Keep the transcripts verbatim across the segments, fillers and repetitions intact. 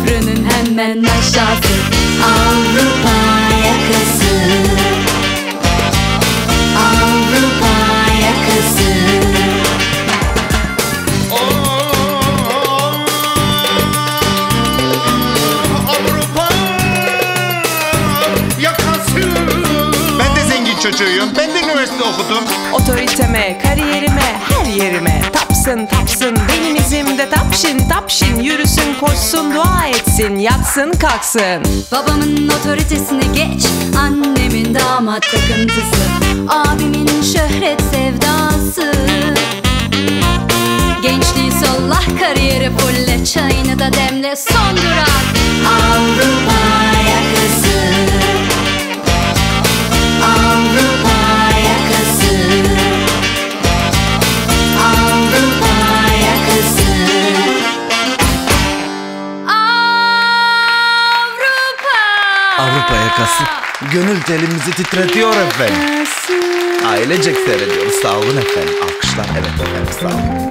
köprünün hemen aşağısı Avrupa yakası. Avrupa yakası. Çocuğuyum. Ben de üniversite okudum. Otoriteme, kariyerime, her yerime tapsın tapsın benim izimde tapşin tapşin yürüsün koşsun dua etsin yatsın kalksın. Babamın otoritesine geç, annemin damat takıntısı, abimin şöhret sevdası. Gençliği sollah, kariyeri fulle, çayını da demle, son durak Avrupa yakası. Avrupa yakası. Avrupa yakası. Avrupa. Avrupa yakası. Gönül telimizi titretiyor efendim. Ailecek seyrediyoruz. Sağ olun efendim. Alkışlar. Evet efendim, sağ olun.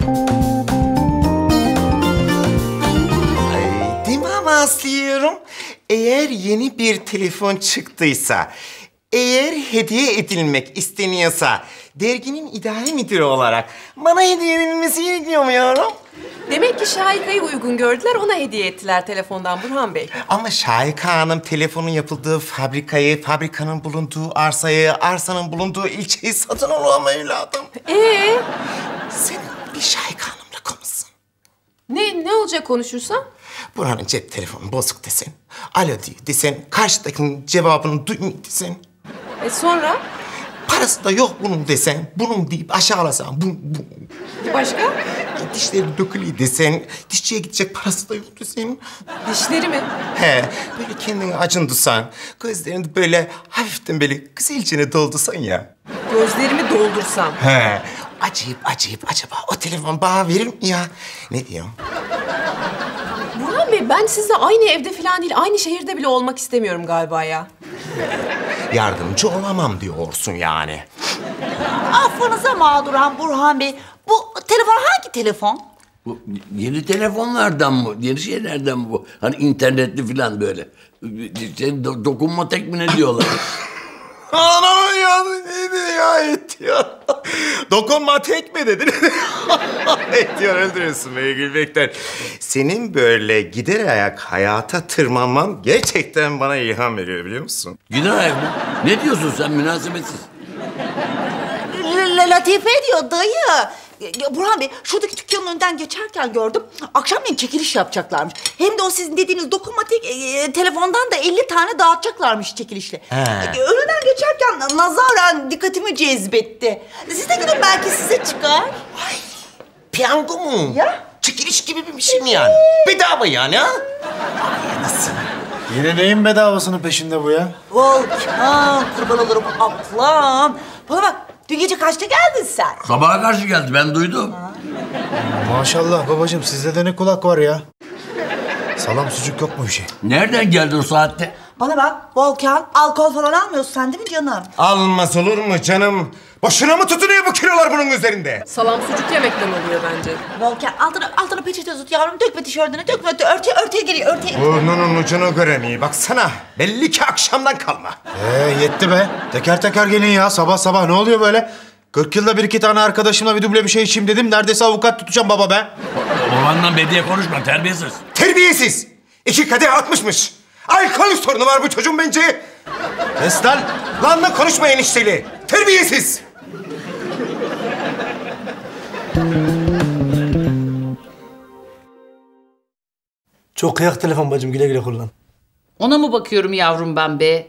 Ay, değil mi ama Aslı'yorum? Eğer yeni bir telefon çıktıysa, eğer hediye edilmek isteniyorsa, derginin idare müdürü olarak bana hediye edilmesi gerekiyor mu yavrum? Demek ki Şahika'yı uygun gördüler, ona hediye ettiler telefondan Burhan Bey. Ama Şahika Hanım telefonun yapıldığı fabrikayı, fabrikanın bulunduğu arsayı, arsanın bulunduğu ilçeyi satın alıyor mu evladım? Ee, Sen bir Şahika Hanım'la konuşsun. ne ne olacak konuşursam? Burhan'ın cep telefonu bozuk desen, alo diyor desen, karşıdakinin cevabını duymuyor desen. E sonra? Parası da yok bunun desen, bunun deyip aşağılasan, bu, bu. Başka? E, dişleri dökülüyor desen, dişçiye gidecek parası da yok desen. Dişleri mi? He, böyle kendini acındırsan, gözlerini böyle hafiften böyle güzelce doldursan ya. Gözlerimi doldursam. He, acayip acayip acaba o telefon bana verir mi ya? Ne diyorsun? Burhan Bey, ben sizle aynı evde falan değil, aynı şehirde bile olmak istemiyorum galiba ya. Yardımcı olamam diyorsun yani. Affınıza mağduran Burhan Bey. Bu telefon hangi telefon? Bu yeni telefonlardan mı? Yeni şeylerden mi bu? Hani internetli falan böyle. Sen do- dokunma tek mi ne diyorlar? Anam ya, neydi ya et ya? Dokunma tek mi dedin? Et diyor, öldürüyorsun beni gülmekten. Senin böyle gider ayak hayata tırmanman gerçekten bana ilham veriyor, biliyor musun? Gider ayak mı? Ne diyorsun sen, münasebetsiz? L- L- Latife diyor dayı. Ya Burhan Bey, şuradaki dükkanın önünden geçerken gördüm. Akşamleyin çekiliş yapacaklarmış. Hem de o sizin dediğiniz dokunmatik e, telefondan da elli tane dağıtacaklarmış çekilişle. He. E, önünden geçerken nazaran dikkatimi cezbetti. Siz de gidin, belki size çıkar. Ay, piyango mu? Ya. Çekiliş gibi bir şey mi yani? Bedava yani ha? Ay nasıl? Yine neyin bedavasının peşinde bu ya? Volkan, kurban olurum ablam. Bana bak, dün gece kaçta geldin sen? Sabaha karşı geldi, ben duydum. Maşallah babacığım, sizde de ne kulak var ya? Salam sucuk yok mu bir şey? Nereden geldin o saatte? Bana bak Volkan, alkol falan almıyorsun sen değil mi canım? Almaz olur mu canım? Boşuna mı tutunuyor bu kilolar bunun üzerinde? Salam sucuk yemekten oluyor bence. Volkan, altına, altına peçete tut yavrum, dökme tişörtüne, dökme, örtüye, örtüye geliyor, örtüye. Burnunun ucunu göremiyor, baksana. Belli ki akşamdan kalma. Ee yetti be. Teker teker gelin ya, sabah sabah ne oluyor böyle? kırk yılda bir iki tane arkadaşımla bir duble bir şey içeyim dedim. Neredeyse avukat tutacağım baba be. Babanla bediye konuşma, terbiyesiz. Terbiyesiz. İki kadeh atmışmış. Alkol sorunu var bu çocuğun bence. Kes lan. Lanla konuşma enişteli. Terbiyesiz. Çok kıyak telefon bacım, güle güle kullan. Ona mı bakıyorum yavrum ben be?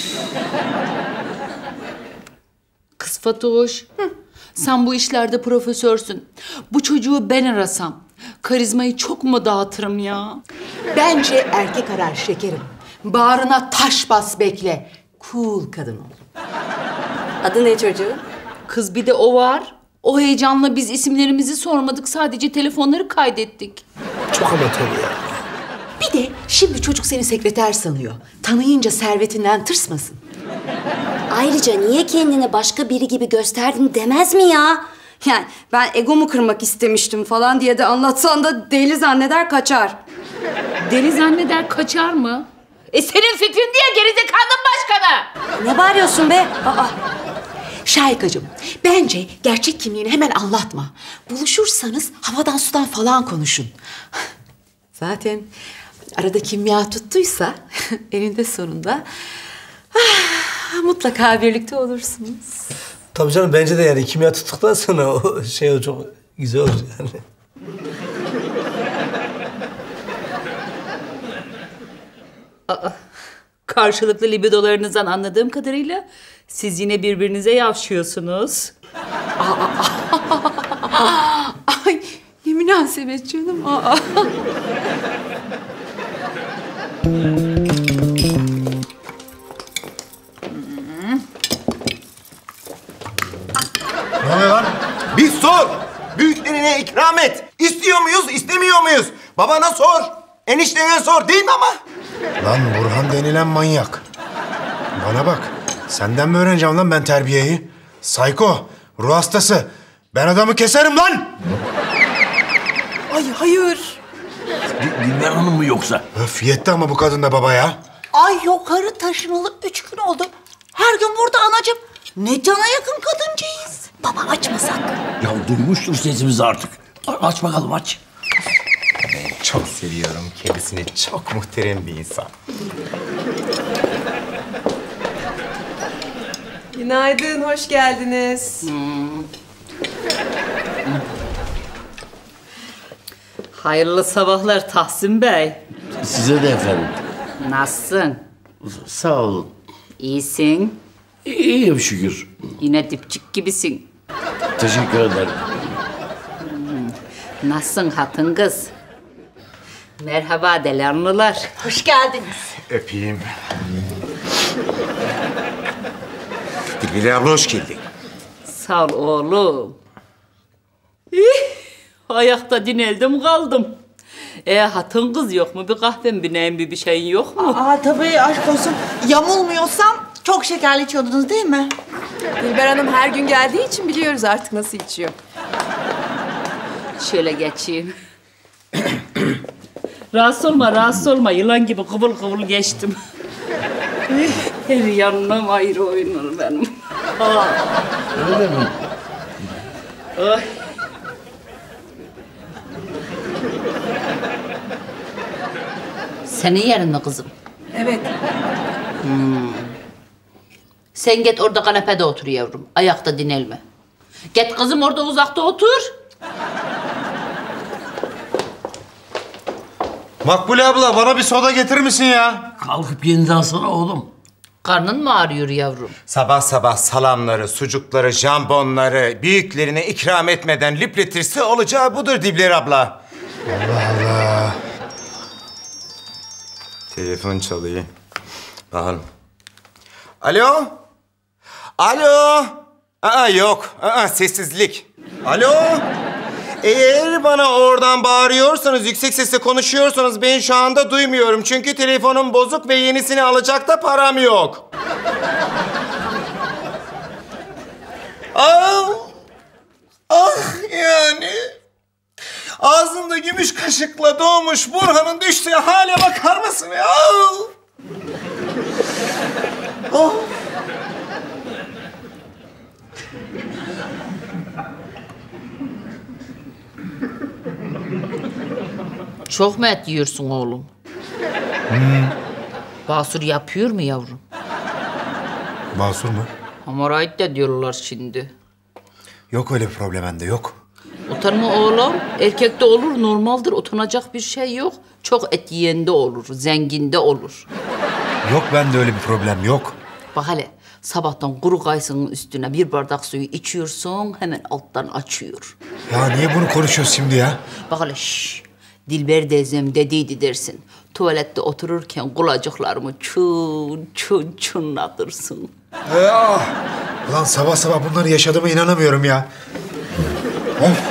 Kız Fatoş, sen bu işlerde profesörsün. Bu çocuğu ben arasam, karizmayı çok mu dağıtırım ya? Bence erkek arar şekerim. Bağrına taş bas bekle. Cool kadın ol. Adı ne çocuğun? Kız bir de o var. O heyecanla biz isimlerimizi sormadık, sadece telefonları kaydettik. Çok amatör ya. Bir de şimdi çocuk seni sekreter sanıyor. Tanıyınca servetinden tırsmasın. Ayrıca niye kendini başka biri gibi gösterdin demez mi ya? Yani ben egomu kırmak istemiştim falan diye de anlatsan da deli zanneder kaçar. Deli zanneder kaçar mı? E senin fikrin diye gerizekalının başkanı. Ne bağırıyorsun be? Aa. Şahikacığım, bence gerçek kimliğini hemen anlatma. Buluşursanız havadan sudan falan konuşun. Zaten arada kimya tuttuysa eninde sonunda ah, mutlaka birlikte olursunuz. Tabii canım, bence de yani kimya tuttuktan sonra o şey o çok güzel olur yani. Aa, karşılıklı libidolarınızdan anladığım kadarıyla siz yine birbirinize yavşıyorsunuz. Ay, ne münasebet canım. Aa. Ne oluyor lan? Bir sor. Büyüklerine ikram et. İstiyor muyuz, istemiyor muyuz? Babana sor. Eniştene sor, değil mi ama? Lan Burhan denilen manyak. Bana bak. Senden mi öğreneceğim lan ben terbiyeyi? Sayko, ruh hastası. Ben adamı keserim lan. Ay hayır. Dilber Hanım mı yoksa? Öf yetti ama bu kadın da baba ya. Ay yukarı taşınalı üç gün oldu. Her gün burada anacığım. Ne cana yakın kadıncağız. Baba açmasak. Ya duymuştur sesimizi artık. A- Aç bakalım, aç. Çok seviyorum kendisini. Çok muhterem bir insan. Günaydın, hoş geldiniz. Hayırlı sabahlar Tahsin Bey. Size de efendim. Nasılsın? Sağ olun. İyisin. İyiyim şükür. Yine dipçik gibisin. Teşekkür ederim. Nasılsın hatun kız? Merhaba Delanlılar. Hoş geldiniz. Öpeyim. Dilber abla hoş geldin. Sağ ol oğlum. İh, ayakta dineldim kaldım. E hatun kız yok mu? Bir kahvem bineyim, bir bir şeyin yok mu? Aa tabii aşk olsun. Yamulmuyorsam çok şekerli içiyordunuz değil mi? Dilber Hanım her gün geldiği için biliyoruz artık nasıl içiyor. Şöyle geçeyim. Rahatsız olma, rahatsız olma. Yılan gibi kıvıl kıvıl geçtim. Her yanım ayrı oynar benim. Öyle mi? Ay. Senin yerin mi kızım? Evet. Sen git orada kanepede otur yavrum. Ayakta dinelme. Git kızım orada uzakta otur. Makbule abla bana bir soda getirir misin ya? Kalkıp yeniden alsana oğlum. Karnın mı ağrıyor yavrum? Sabah sabah salamları, sucukları, jambonları büyüklerine ikram etmeden lüpletirse olacağı budur Dilber abla. Allah Allah. Telefon çalıyor. Bakalım. Alo? Alo? Aa yok. Aa sessizlik. Alo? Eğer bana oradan bağırıyorsanız, yüksek sesle konuşuyorsanız ben şu anda duymuyorum. Çünkü telefonum bozuk ve yenisini alacak da param yok. Ah! Ah yani. Ağzında gümüş kaşıkla doğmuş Burhan'ın düştüğü hale bakar mısın ya? Oh. Çok mu et yiyorsun oğlum? Hmm. Basur yapıyor mu yavrum? Basur mu? Hemoroid de diyorlar şimdi. Yok öyle bir problem bende yok. Utanma oğlum. Erkekte olur, normaldir. Utanacak bir şey yok. Çok et yiyende olur, zenginde olur. Yok bende öyle bir problem yok. Bak hele, sabahtan kuru kayısının üstüne bir bardak suyu içiyorsun, hemen alttan açıyor. Ya niye bunu konuşuyoruz şimdi ya? Bak hele, şşş. Dilber teyzem dediydi dersin. Tuvalette otururken kulacıklarımı çun çun çunlatırsın. Ya. Lan sabah sabah bunları yaşadığıma inanamıyorum ya. Of.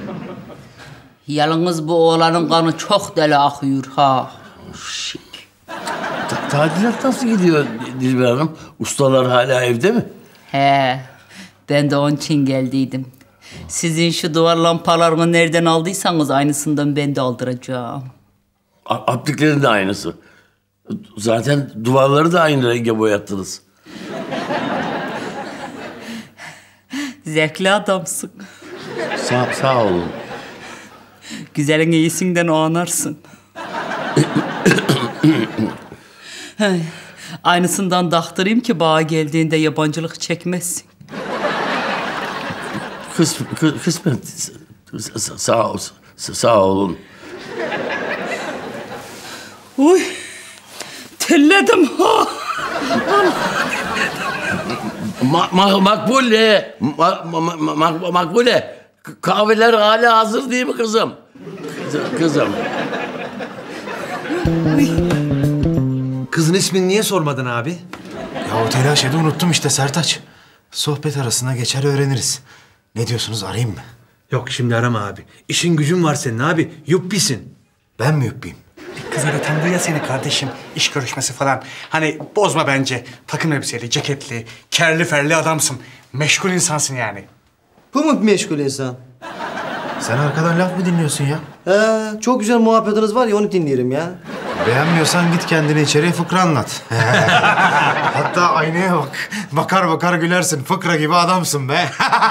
Yalnız bu oğlanın kanı çok deli akıyor ha. Şik. tadilat nasıl gidiyor Dilber Hanım? Ustalar hala evde mi? He, ben de onun için geldiydim. Sizin şu duvar lampalarını nereden aldıysanız aynısından ben de aldıracağım. A- Apliklerin de aynısı. Zaten duvarları da aynı renge boyattınız. Zevkli adamsın. Sağ, sağ olun. Güzelin iyisinden o anarsın. Hey, aynısından daktırayım ki bağa geldiğinde yabancılık çekmezsin. Kıs, kı, kısmet. Sa- Sağ, ol- sağ olun. Uy, terledim ha. Ma, ma, makbule, ma, ma, ma, ma- makbule. Kahveler hala hazır değil mi kızım? Kızım. kızım. Kızın ismini niye sormadın abi? Ya o telaş ede unuttum işte Sertaç. Sohbet arasına geçer öğreniriz. Ne diyorsunuz, arayayım mı? Yok şimdi arama abi. İşin gücün var senin abi. Yuppisin. Ben mi yuppiyim? Kız öyle tanıdı ya seni kardeşim. İş görüşmesi falan. Hani bozma bence. Takım elbiseli, ceketli, kerli ferli adamsın. Meşgul insansın yani. Bu mu meşgul insan? Sen arkadan laf mı dinliyorsun ya? He, çok güzel muhabbetiniz var ya onu dinleyelim ya. Beğenmiyorsan git kendini içeriye fıkra anlat. Hatta aynaya bak. Bakar bakar gülersin. Fıkra gibi adamsın be.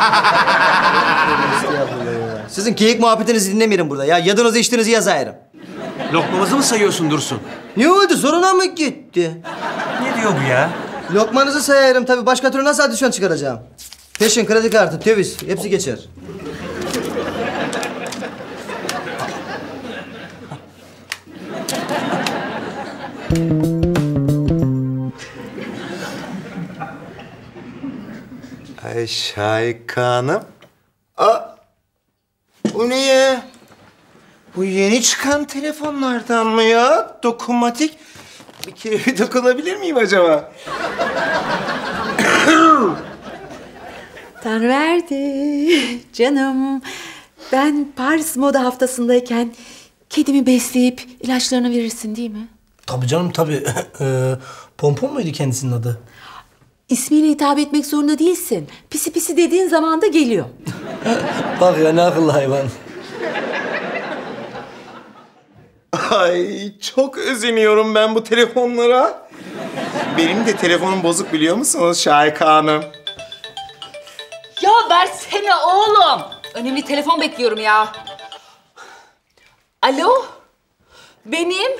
Sizin geyik muhabbetinizi dinlemiyorum burada ya. Yadınızı içtiğinizi yazayırım. Lokmamızı mı sayıyorsun Dursun? Ne oldu? Soruna mı gitti? Ne diyor bu ya? Lokmanızı sayarım tabii. Başka türlü nasıl adisyon çıkaracağım? Peşin, kredi kartı, döviz hepsi geçer. Ay Şahika Hanım. Aa, bu ne ya? Bu yeni çıkan telefonlardan mı ya? Dokunmatik. Bir kere bir dokunabilir miyim acaba? Tanrıverdi canım. Ben Paris Moda Haftası'ndayken kedimi besleyip ilaçlarını verirsin değil mi? Tabii canım tabii. Ee, Pompon muydu kendisinin adı? İsmiyle hitap etmek zorunda değilsin. Pisi pisi dediğin zaman da geliyor. Bak ya ne akıllı hayvan. Ay çok özeniyorum ben bu telefonlara. Benim de telefonum bozuk biliyor musunuz Şahika Hanım? Ya versene oğlum. Önemli telefon bekliyorum ya. Alo? Benim?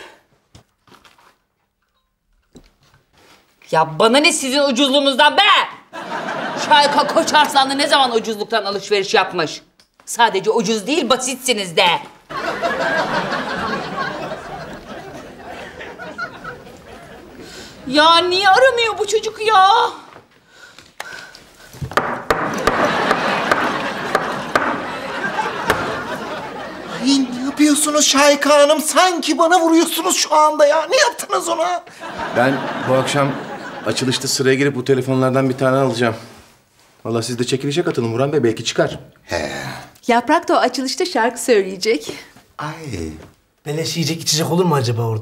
Ya bana ne sizin ucuzluğunuzdan be? Şahika Koçarslanlı ne zaman ucuzluktan alışveriş yapmış? Sadece ucuz değil, basitsiniz de. Ya niye aramıyor bu çocuk ya? Ay ne yapıyorsunuz Şahika Hanım? Sanki bana vuruyorsunuz şu anda ya. Ne yaptınız ona? Ben bu akşam açılışta sıraya girip bu telefonlardan bir tane alacağım. Vallahi siz de çekilişe katılın Burhan Bey, belki çıkar. He. Yaprak da o açılışta şarkı söyleyecek. Ay. Beleş yiyecek içecek olur mu acaba orada?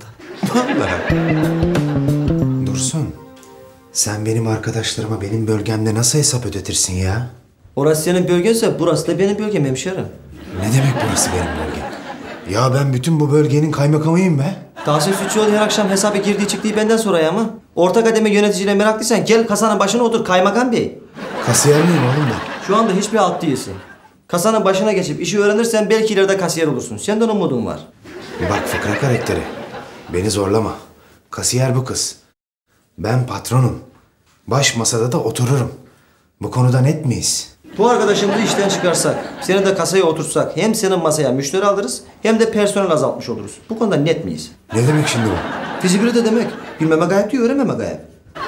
Dursun. Sen benim arkadaşlarıma benim bölgemde nasıl hesap ödetirsin ya? Orası senin bölgense burası da benim bölgem hemşerim. Ne demek burası benim bölgem? Ya ben bütün bu bölgenin kaymakamıyım be. Tahsin Sütçüoğlu her akşam hesaba girdiği çıktığı benden soraya mı? Orta kademe yöneticiyle meraklıysan gel kasanın başına otur kaymakam bey. Kasiyer miyim oğlum ben? Şu anda hiçbir alt değilsin. Kasanın başına geçip işi öğrenirsen belki ileride kasiyer olursun. Senden umudum var. Bak fıkra karakteri. Beni zorlama. Kasiyer bu kız. Ben patronum. Baş masada da otururum. Bu konuda net miyiz? Bu arkadaşımızı işten çıkarsak, seni de kasaya otursak hem senin masaya müşteri alırız hem de personel azaltmış oluruz. Bu konuda net miyiz? Ne demek şimdi bu? Fizibilite demek. Bilmeme gayet diyor, öğrenmeme gayet.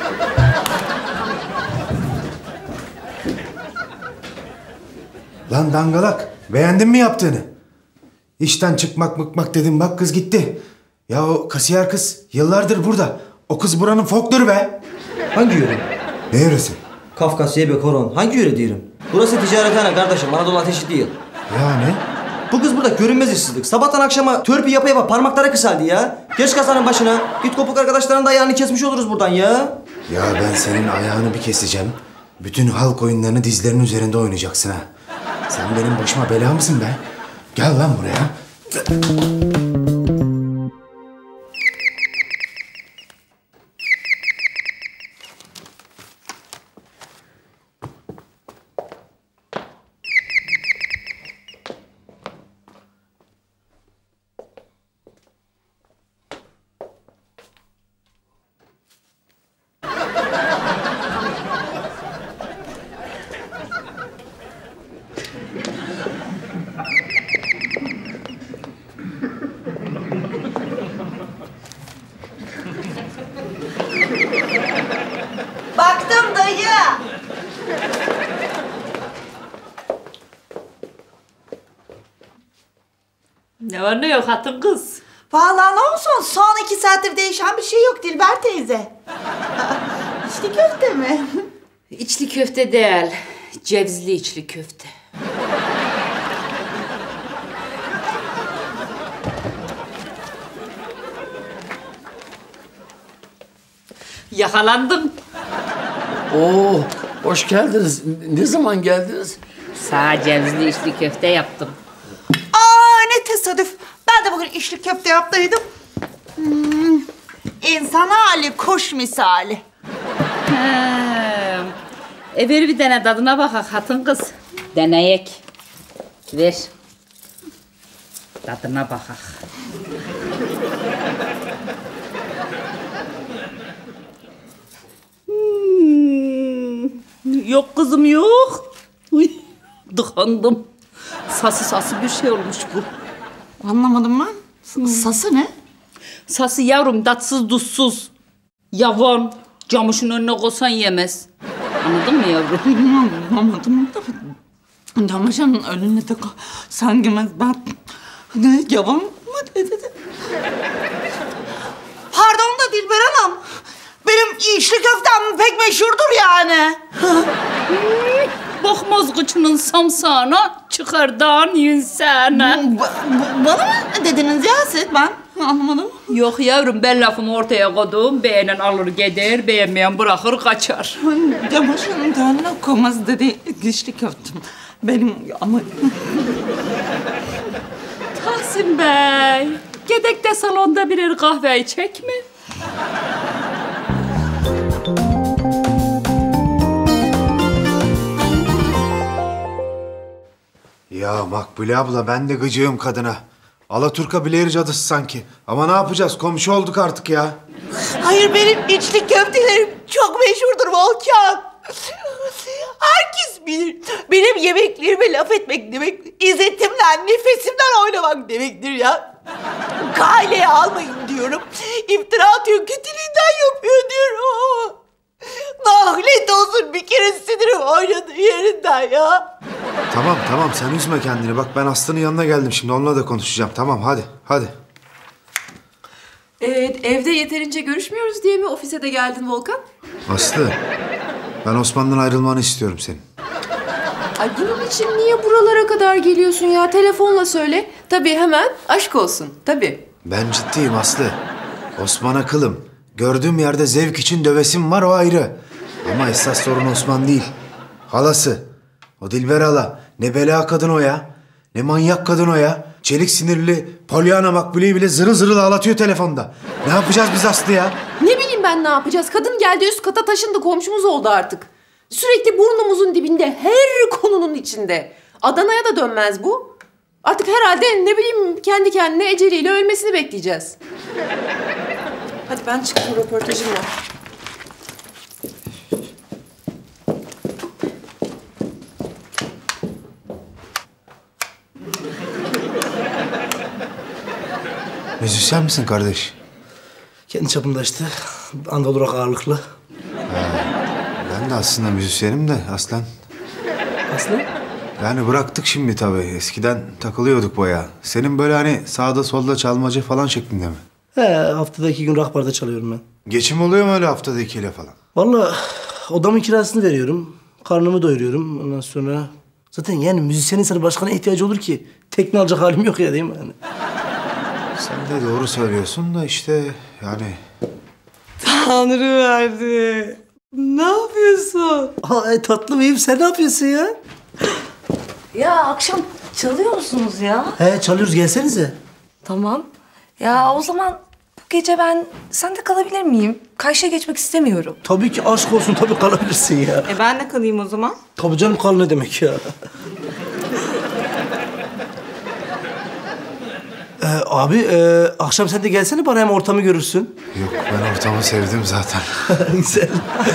Lan dangalak. Beğendin mi yaptığını? İşten çıkmak mıkmak dedim, bak kız gitti. Ya o kasiyer kız yıllardır burada. O kız buranın folkloru be. Hangi yöre? Ne yöresi? Kafkas, Yebe, Koron. Hangi yöre diyorum? Burası ticarethane kardeşim. Anadolu ateşi değil. Yani? Bu kız burada görünmez işsizlik. Sabahtan akşama törpü yapa yapa parmakları kısaldı ya. Geç kasanın başına. Git kopuk arkadaşların da ayağını kesmiş oluruz buradan ya. Ya ben senin ayağını bir keseceğim. Bütün halk oyunlarını dizlerinin üzerinde oynayacaksın ha. Sen benim başıma bela mısın be? Gel lan buraya. Baktım dayı. Ne var ne yok hatun kız. Vallahi ne olsun son iki saattir değişen bir şey yok Dilber teyze. İçli köfte mi? İçli köfte değil, cevizli içli köfte. Yakalandım. Oo, hoş geldiniz. Ne zaman geldiniz? Sağ cevizli içli köfte yaptım. Aa ne tesadüf. Ben de bugün içli köfte yaptıydım. Hmm, insan hali kuş misali. He. E ver bir tane tadına bakak hatun kız. Deneyek. Ver. Tadına bakak. Hmm. Yok kızım yok. Uy, dıkandım. Sası sası bir şey olmuş bu. Anlamadım ben. Sası ne? Sası yavrum tatsız tuzsuz. Yavan. Camışın önüne koysan yemez. Anladın mı yavrum? Anlamadım da. Camışın önüne de sen yemez ben. Ne yavan mı dedi? Pardon da Dilber Hanım. Benim içli köftem pek meşhurdur yani. Bakmaz kıçının samsağına, çıkar dağın yünsene. Ba- bana mı dediniz ya siz? Ben anlamadım. Yok yavrum, ben lafımı ortaya koydum. Beğenen alır gider, beğenmeyen bırakır kaçar. Camışın önüne koymaz dedi içli köftem. Benim ama... Tahsin Bey, gedek de salonda birer kahve içek mi? Ya Makbule abla ben de gıcığım kadına. Alaturka bileğir cadısı sanki. Ama ne yapacağız? Komşu olduk artık ya. Hayır benim içli köftelerim çok meşhurdur Volkan. Herkes bilir. Benim yemeklerime laf etmek demek, izzetimden, nefesimden oynamak demektir ya. Kaileye almayın diyorum. İftira atıyor, kötülüğünden yapıyor diyorum. Nahlet olsun bir kere sinirim oynadı yerinden ya. Tamam tamam sen üzme kendini. Bak ben Aslı'nın yanına geldim şimdi. Onunla da konuşacağım. Tamam hadi hadi. Evet, evde yeterince görüşmüyoruz diye mi ofise de geldin Volkan? Aslı ben Osman'dan ayrılmanı istiyorum senin. Ay bunun için niye buralara kadar geliyorsun ya? Telefonla söyle. Tabii hemen aşk olsun. Tabii. Ben ciddiyim Aslı. Osman'a kılım. Gördüğüm yerde zevk için dövesim var o ayrı. Ama esas sorun Osman değil. Halası. O Dilber hala. Ne bela kadın o ya. Ne manyak kadın o ya. Çelik sinirli Pollyanna Makbule'yi bile zırıl zırıl ağlatıyor telefonda. Ne yapacağız biz Aslı ya? Ne bileyim ben ne yapacağız? Kadın geldi üst kata taşındı, komşumuz oldu artık. Sürekli burnumuzun dibinde, her konunun içinde. Adana'ya da dönmez bu. Artık herhalde ne bileyim kendi kendine eceliyle ölmesini bekleyeceğiz. Hadi ben çıktım, röportajım var. Müzisyen misin kardeş? Kendi çapımda işte. Anda olarak ağırlıklı. Ha, ben de aslında müzisyenim de aslan. Aslı? Yani bıraktık şimdi tabii. Eskiden takılıyorduk bayağı. Senin böyle hani sağda solda çalmacı falan şeklinde mi? He, haftada iki gün rock barda çalıyorum ben. Geçim oluyor mu öyle haftada ikiyle falan? Vallahi odamın kirasını veriyorum. Karnımı doyuruyorum. Ondan sonra Zaten yani müzisyenin sana başkana ihtiyacı olur ki. Tekne alacak halim yok ya değil mi? Yani. Sen de doğru söylüyorsun da işte yani... Tanrı verdi. Ne yapıyorsun? Ay tatlım iyiyim. Sen ne yapıyorsun ya? Ya akşam çalıyor musunuz ya? He çalıyoruz. Gelsenize. Tamam. Ya o zaman bu gece ben sende kalabilir miyim? Karşıya geçmek istemiyorum. Tabii ki aşk olsun. Tabii kalabilirsin ya. E ben de kalayım o zaman. Tabii canım kal ne demek ya? Ee, abi e, akşam sen de gelsene bana hem ortamı görürsün. Yok ben ortamı sevdim zaten. Güzel.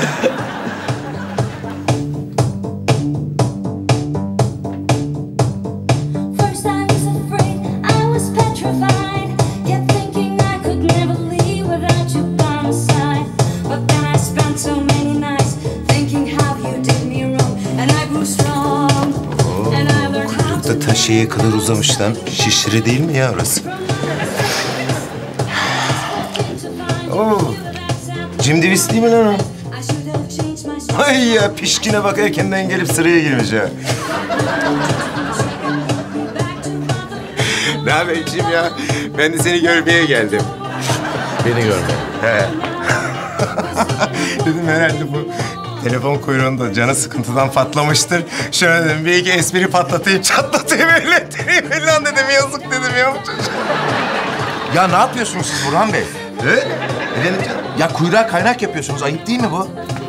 Kuyrukta taşıya kadar uzamış lan. Şişire değil mi ya orası? Oo. Jim Davis değil mi lan o? Ay ya pişkine bak erkenden gelip sıraya girmiş ha. Ne haber Jim ya? Ben de seni görmeye geldim. Beni görmeye. He. Dedim herhalde bu telefon kuyruğunda canı sıkıntıdan patlamıştır. Şöyle dedim bir iki espri patlatayım, çatlatayım, ellettireyim falan dedim. Yazık dedim ya bu çocuk. Ya ne yapıyorsunuz siz Burhan Bey? He? Efendim canım? Ya kuyruğa kaynak yapıyorsunuz. Ayıp değil mi bu?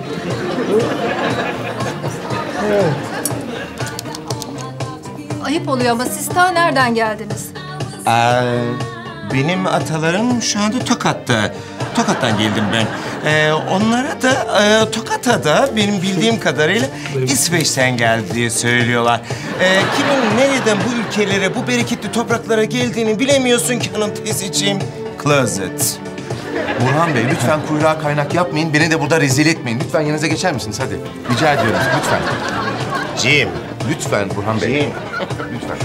Ayıp oluyor ama siz ta nereden geldiniz? Ee, benim atalarım şu anda Tokat'ta. Tokat'tan geldim ben. Ee, onlara da e, Tokat'a da benim bildiğim kadarıyla İsveç'ten geldi diye söylüyorlar. Ee, kimin nereden bu ülkelere, bu bereketli topraklara geldiğini bilemiyorsun ki hanım teyzeciğim. Closet. Burhan Bey lütfen kuyruğa kaynak yapmayın. Beni de burada rezil etmeyin. Lütfen yanınıza geçer misiniz? Hadi. Rica ediyorum. Lütfen. Jim. Lütfen Burhan Bey. Jim. Lütfen.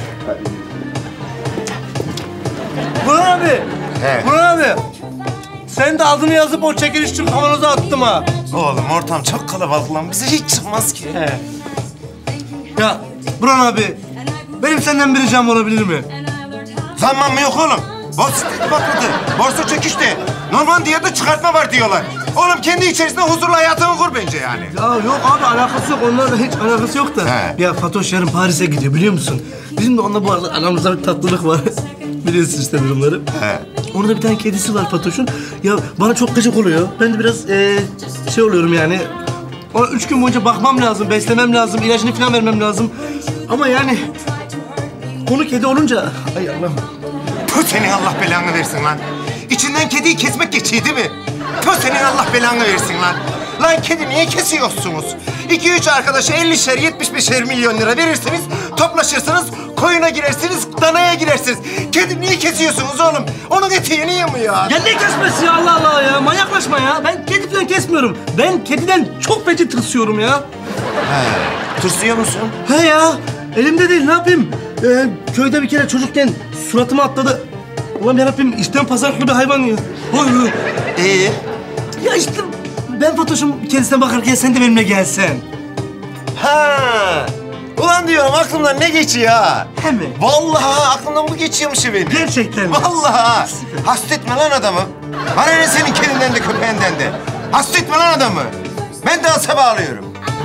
Burhan abi. He. Burhan abi. Sen de adını yazıp o çekiliş için kavanoza attım ha. Oğlum ortam çok kalabalık lan. Bize hiç çıkmaz ki. He. Ya Burhan abi. Benim senden bir ricam olabilir mi? Zaman mı yok oğlum? Borsa patladı. Borsa çöküşte. Normandiya'da çıkartma var diyorlar. Oğlum kendi içerisinde huzurlu hayatını kur bence yani. Ya yok abi alakası yok. Onlarla hiç alakası yok da. He. Ya Fatoş yarın Paris'e gidiyor biliyor musun? Bizim de onunla bu arada aramızda bir tatlılık var. Biliyorsun işte durumları. He. Onun da bir tane kedisi var Fatoş'un. Ya bana çok gıcık oluyor. Ben de biraz ee, şey oluyorum yani. Ona üç gün boyunca bakmam lazım, beslemem lazım, ilacını falan vermem lazım. Ama yani konu kedi olunca... Ay Allah'ım. Tüh senin Allah belanı versin lan. İçinden kediyi kesmek geçiyor değil mi? Tüh senin Allah belanı versin lan. Lan kedi niye kesiyorsunuz? İki üç arkadaşa ellişer, yetmiş beşer milyon lira verirsiniz, toplaşırsınız, koyuna girersiniz, danaya girersiniz. Kedi niye kesiyorsunuz oğlum? Onun eti yeniyor mu ya? Ya ne kesmesi ya Allah Allah ya? Manyaklaşma ya. Ben kedi falan kesmiyorum. Ben kediden çok feci tırsıyorum ya. He, tırsıyor musun? He ya. Elimde değil ne yapayım? Ee, köyde bir kere çocukken suratıma atladı. Ulan yarabbim işten pazarlıklı bir hayvan ya. Oy oy. İyi. Ya işte ben Fatoş'um kendisine bakarken sen de benimle gelsen. Ha. Ulan diyorum aklımdan ne geçiyor ha? He mi? Vallahi aklımdan bu geçiyormuş benim. Gerçekten mi? Vallahi. Hasretme lan adamı. Bana ne senin kedinden de köpeğinden de. Hasretme lan adamı. Ben de asa bağlıyorum.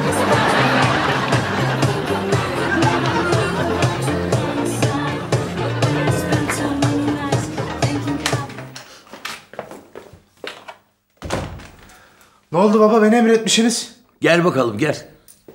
Ne oldu baba? Beni emretmişsiniz. Gel bakalım gel.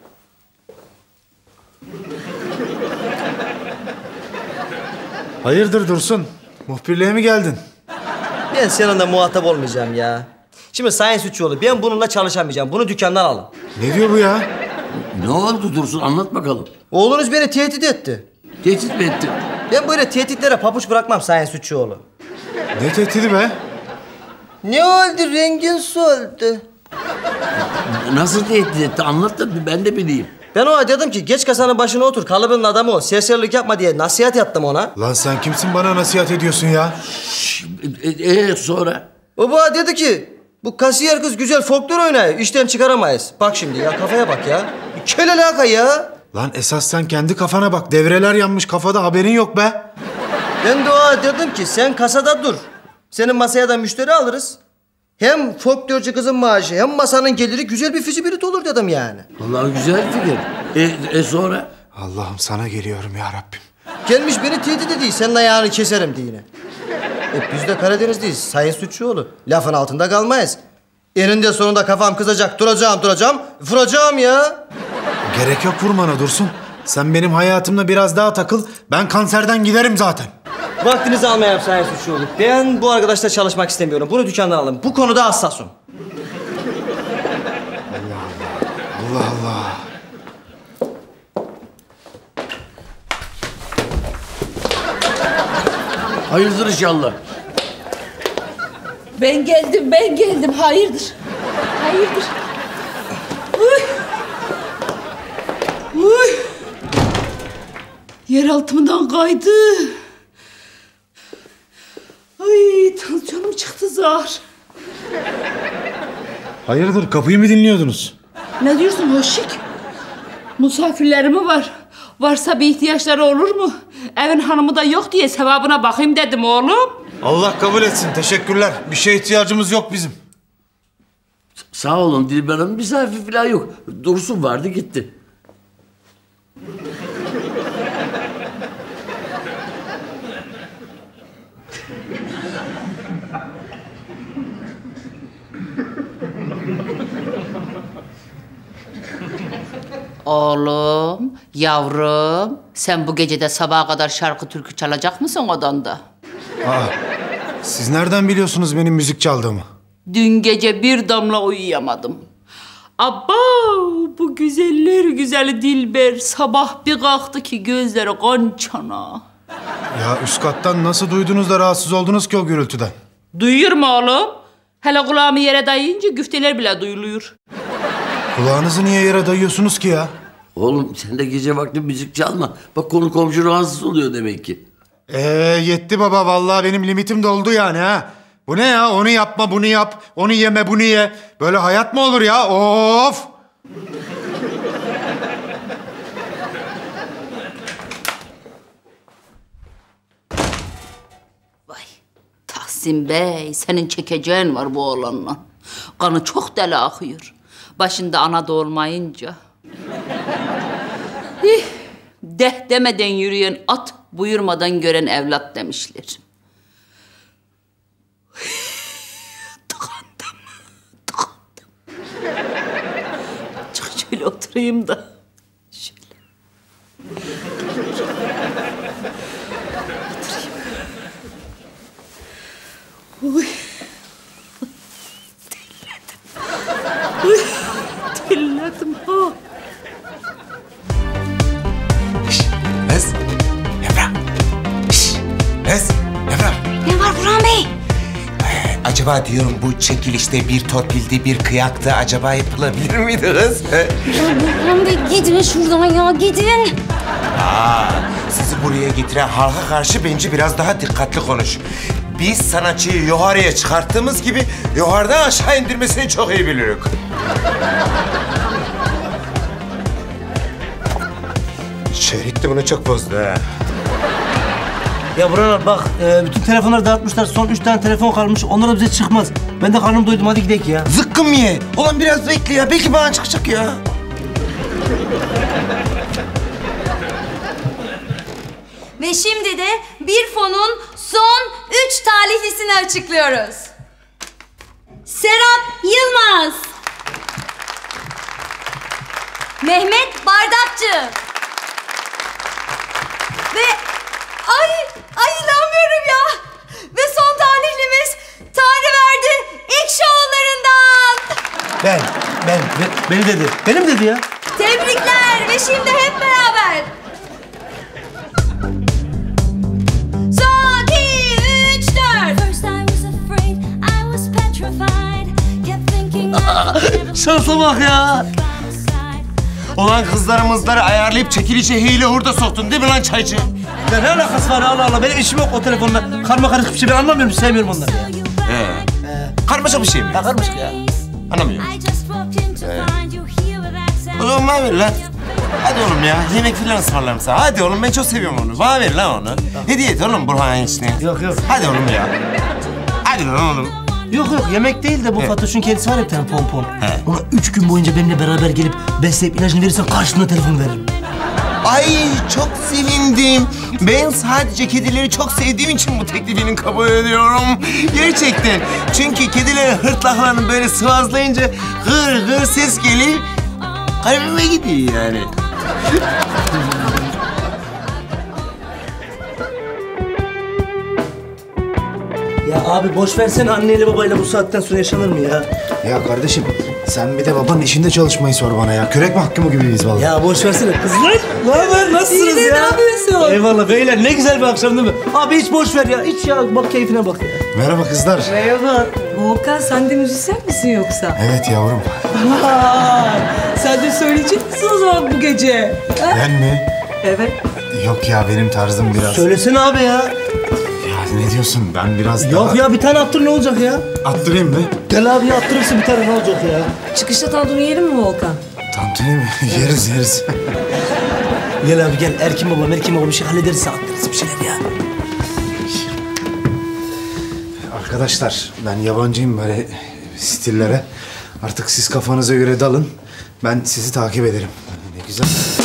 Hayırdır Dursun? Muhbirliğe mi geldin? Ben seninle muhatap olmayacağım ya. Şimdi Sayın Sütçüoğlu ben bununla çalışamayacağım. Bunu dükkandan alın. Ne diyor bu ya? Ne oldu Dursun anlat bakalım. Oğlunuz beni tehdit etti. Tehdit mi etti? Ben böyle tehditlere papuç bırakmam Sayın Sütçüoğlu. Ne tehdidi be? Ne oldu? Rengin soldu. Nasıl tehdit etti anlat da ben de bileyim. Ben ona dedim ki geç kasanın başına otur. Kalıbının adamı o. Serserilik yapma diye nasihat yaptım ona. Lan sen kimsin bana nasihat ediyorsun ya? E, e, sonra? O bana dedi ki bu kasiyer kız güzel folklor oynuyor. İşten çıkaramayız. Bak şimdi ya kafaya bak ya. Kel alaka ya. Lan esas sen kendi kafana bak. Devreler yanmış kafada, haberin yok be. Ben de o dedim ki sen kasada dur. Senin masaya da müşteri alırız. Hem folklorcu kızın maaşı hem masanın geliri güzel bir fizibilite olur dedim yani. Vallahi güzel fikir. E, e sonra? Allah'ım sana geliyorum ya Rabbim. Gelmiş beni tehdit ediyor. Senin ayağını keserim diye. E biz de Karadenizliyiz. Sayın Suçuoğlu. Lafın altında kalmayız. Eninde sonunda kafam kızacak. Duracağım duracağım. Vuracağım ya. Gerek yok vurmana Dursun. Sen benim hayatımda biraz daha takıl. Ben kanserden giderim zaten. Vaktinizi almayayım Sayın Suçuoğlu. Ben bu arkadaşla çalışmak istemiyorum. Bunu dükkandan alın. Bu konuda hassasım. Allah Allah. Hayırdır inşallah. Ben geldim, ben geldim. Hayırdır? Hayırdır? Uy! Uy! Yer altımdan kaydı. Ay, tansiyonum çıktı zar. Hayırdır, kapıyı mı dinliyordunuz? Ne diyorsun hoşik? Misafirlerim var. Varsa bir ihtiyaçları olur mu? Evin hanımı da yok diye sevabına bakayım dedim oğlum. Allah kabul etsin, teşekkürler. Bir şeye ihtiyacımız yok bizim. Sağ olun Dilber Hanım, misafir falan yok. Dursun vardı gitti. Oğlum, yavrum, sen bu gecede sabaha kadar şarkı türkü çalacak mısın odanda? Aa, siz nereden biliyorsunuz benim müzik çaldığımı? Dün gece bir damla uyuyamadım. Abba, bu güzeller güzeli Dilber sabah bir kalktı ki gözleri kan çana. Ya üst kattan nasıl duydunuz da rahatsız oldunuz ki o gürültüden? Duyuyor mu oğlum? Hele kulağımı yere dayayınca güfteler bile duyuluyor. Kulağınızı niye yere dayıyorsunuz ki ya? Oğlum sen de gece vakti müzik çalma. Bak konu komşu rahatsız oluyor demek ki. Ee yetti baba, vallahi benim limitim doldu yani ha. Bu ne ya? Onu yapma, bunu yap. Onu yeme, bunu ye. Böyle hayat mı olur ya? Of! Vay Tahsin Bey, senin çekeceğin var bu oğlanla. Kanı çok deli akıyor. Başında ana da olmayınca. Hih, deh demeden yürüyen at, buyurmadan gören evlat demişler. Tıkandım, tıkandım. Çık şöyle oturayım da. Şöyle. Oturayım. Uy. Uy, terledim ha. Kız, Nevra. Şşş, kız, Nevra. Ne var Burhan Bey? Ee, acaba diyorum bu çekilişte bir torpildi, bir kıyaktı. Acaba yapılabilir miydi kız? He? Ya Burhan Bey gidin şuradan ya, gidin. Aa, sizi buraya getiren halka karşı bence biraz daha dikkatli konuş. Biz sanatçıyı yukarıya çıkarttığımız gibi yukarıdan aşağı indirmesini çok iyi biliyoruz. Şerit de bunu çok bozdu ha. Ya buralar bak, e, bütün telefonları dağıtmışlar. Son üç tane telefon kalmış. Onlar da bize çıkmaz. Ben de karnım doydum. Hadi gidelim ya. Zıkkım ye. Ulan biraz bekle ya. Belki bana çıkacak ya. Ve şimdi de bir fonun son üç talihlisini açıklıyoruz. Serap Yılmaz. Mehmet Bardakçı. Ve ay ay inanmıyorum ya. Ve son talihlimiz Tanrıverdi Ekşioğulları'ndan. Ben, ben, ben, beni dedi. Benim dedi ya. Tebrikler ve şimdi hep beraber. Son, iki, üç, dört. Şansa bak ya. Ulan kızları mızları ayarlayıp çekilişe hile hurda soktun değil mi lan çaycı? Ya ne alakası var Allah Allah. Benim işim yok o telefonla. Karma karışık bir şey. Ben anlamıyorum. Sevmiyorum onları ya. He. Karmaşık bir şey mi? Ya karmaşık ya. Anlamıyorum. Ee. O zaman ver lan. Hadi oğlum ya, yemek falan ısmarlarım sana. Hadi oğlum, ben çok seviyorum onu. Bana ver lan onu. Hediye et oğlum Burhan enişteye. Yok yok. Hadi oğlum ya. Hadi lan oğlum. Yok yok, yemek değil de bu He. Fatoş'un kendisi var ya bir tane pompon. He. Ona üç gün boyunca benimle beraber gelip besleyip ilacını verirsen karşılığında telefon veririm. Ay çok sevindim. Ben sadece kedileri çok sevdiğim için bu teklifini kabul ediyorum. Gerçekten. Çünkü kedilerin hırtlaklarını böyle sıvazlayınca gır gır ses gelir. Kalbime gidiyor yani. Ya abi boş versene, anneyle babayla bu saatten sonra yaşanır mı ya? Ya kardeşim sen bir de babanın işinde çalışmayı sor bana ya. Kürek mahkumu gibiyiz vallahi. Ya boş versene kızlar. Ne haber? Nasılsınız İyi de ya? ne yapıyorsun? Eyvallah beyler, ne güzel bir akşam değil mi? Abi hiç boş ver ya. Hiç ya, bak keyfine bak ya. Merhaba kızlar. Merhaba. Volkan sen de müzisyen misin yoksa? Evet yavrum. Aa, sen de söyleyecek misin o zaman bu gece? Ha? Ben mi? Evet. Yok ya, benim tarzım biraz... Söylesene abi ya. Ya ne diyorsun, ben biraz daha... Yok ya, bir tane attır ne olacak ya? Attırayım mı? Gel abi ya, attırırsın bir tane ne olacak ya? Çıkışta tantuni yiyelim mi Volkan? Tantuni mi? Yeriz yeriz. Gel abi gel, Erkin baba, Merkin baba bir şey hallederiz, attırırız bir şeyler ya. Arkadaşlar ben yabancıyım böyle stillere. Artık siz kafanıza göre dalın. Ben sizi takip ederim. Ne güzel.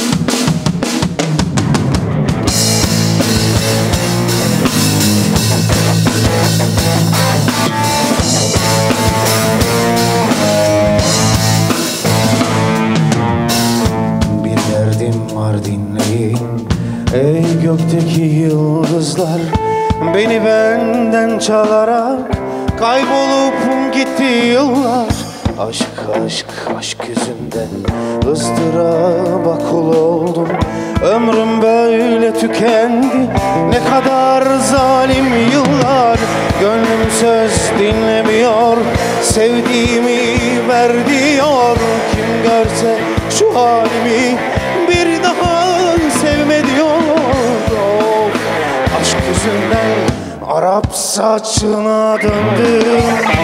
Bir derdim var dinleyin. Ey gökteki yıldızlar, beni benden çalarak kaybolup gitti yıllar. Aşk aşk aşk yüzünden ızdıraba kul oldum. Ömrüm böyle tükendi, ne kadar zalim yıllar. Gönlüm söz dinlemiyor, sevdiğimi ver diyor. Kim görse şu halimi bir daha sevme diyor. Oh, aşk yüzünden Arap saçına döndüm.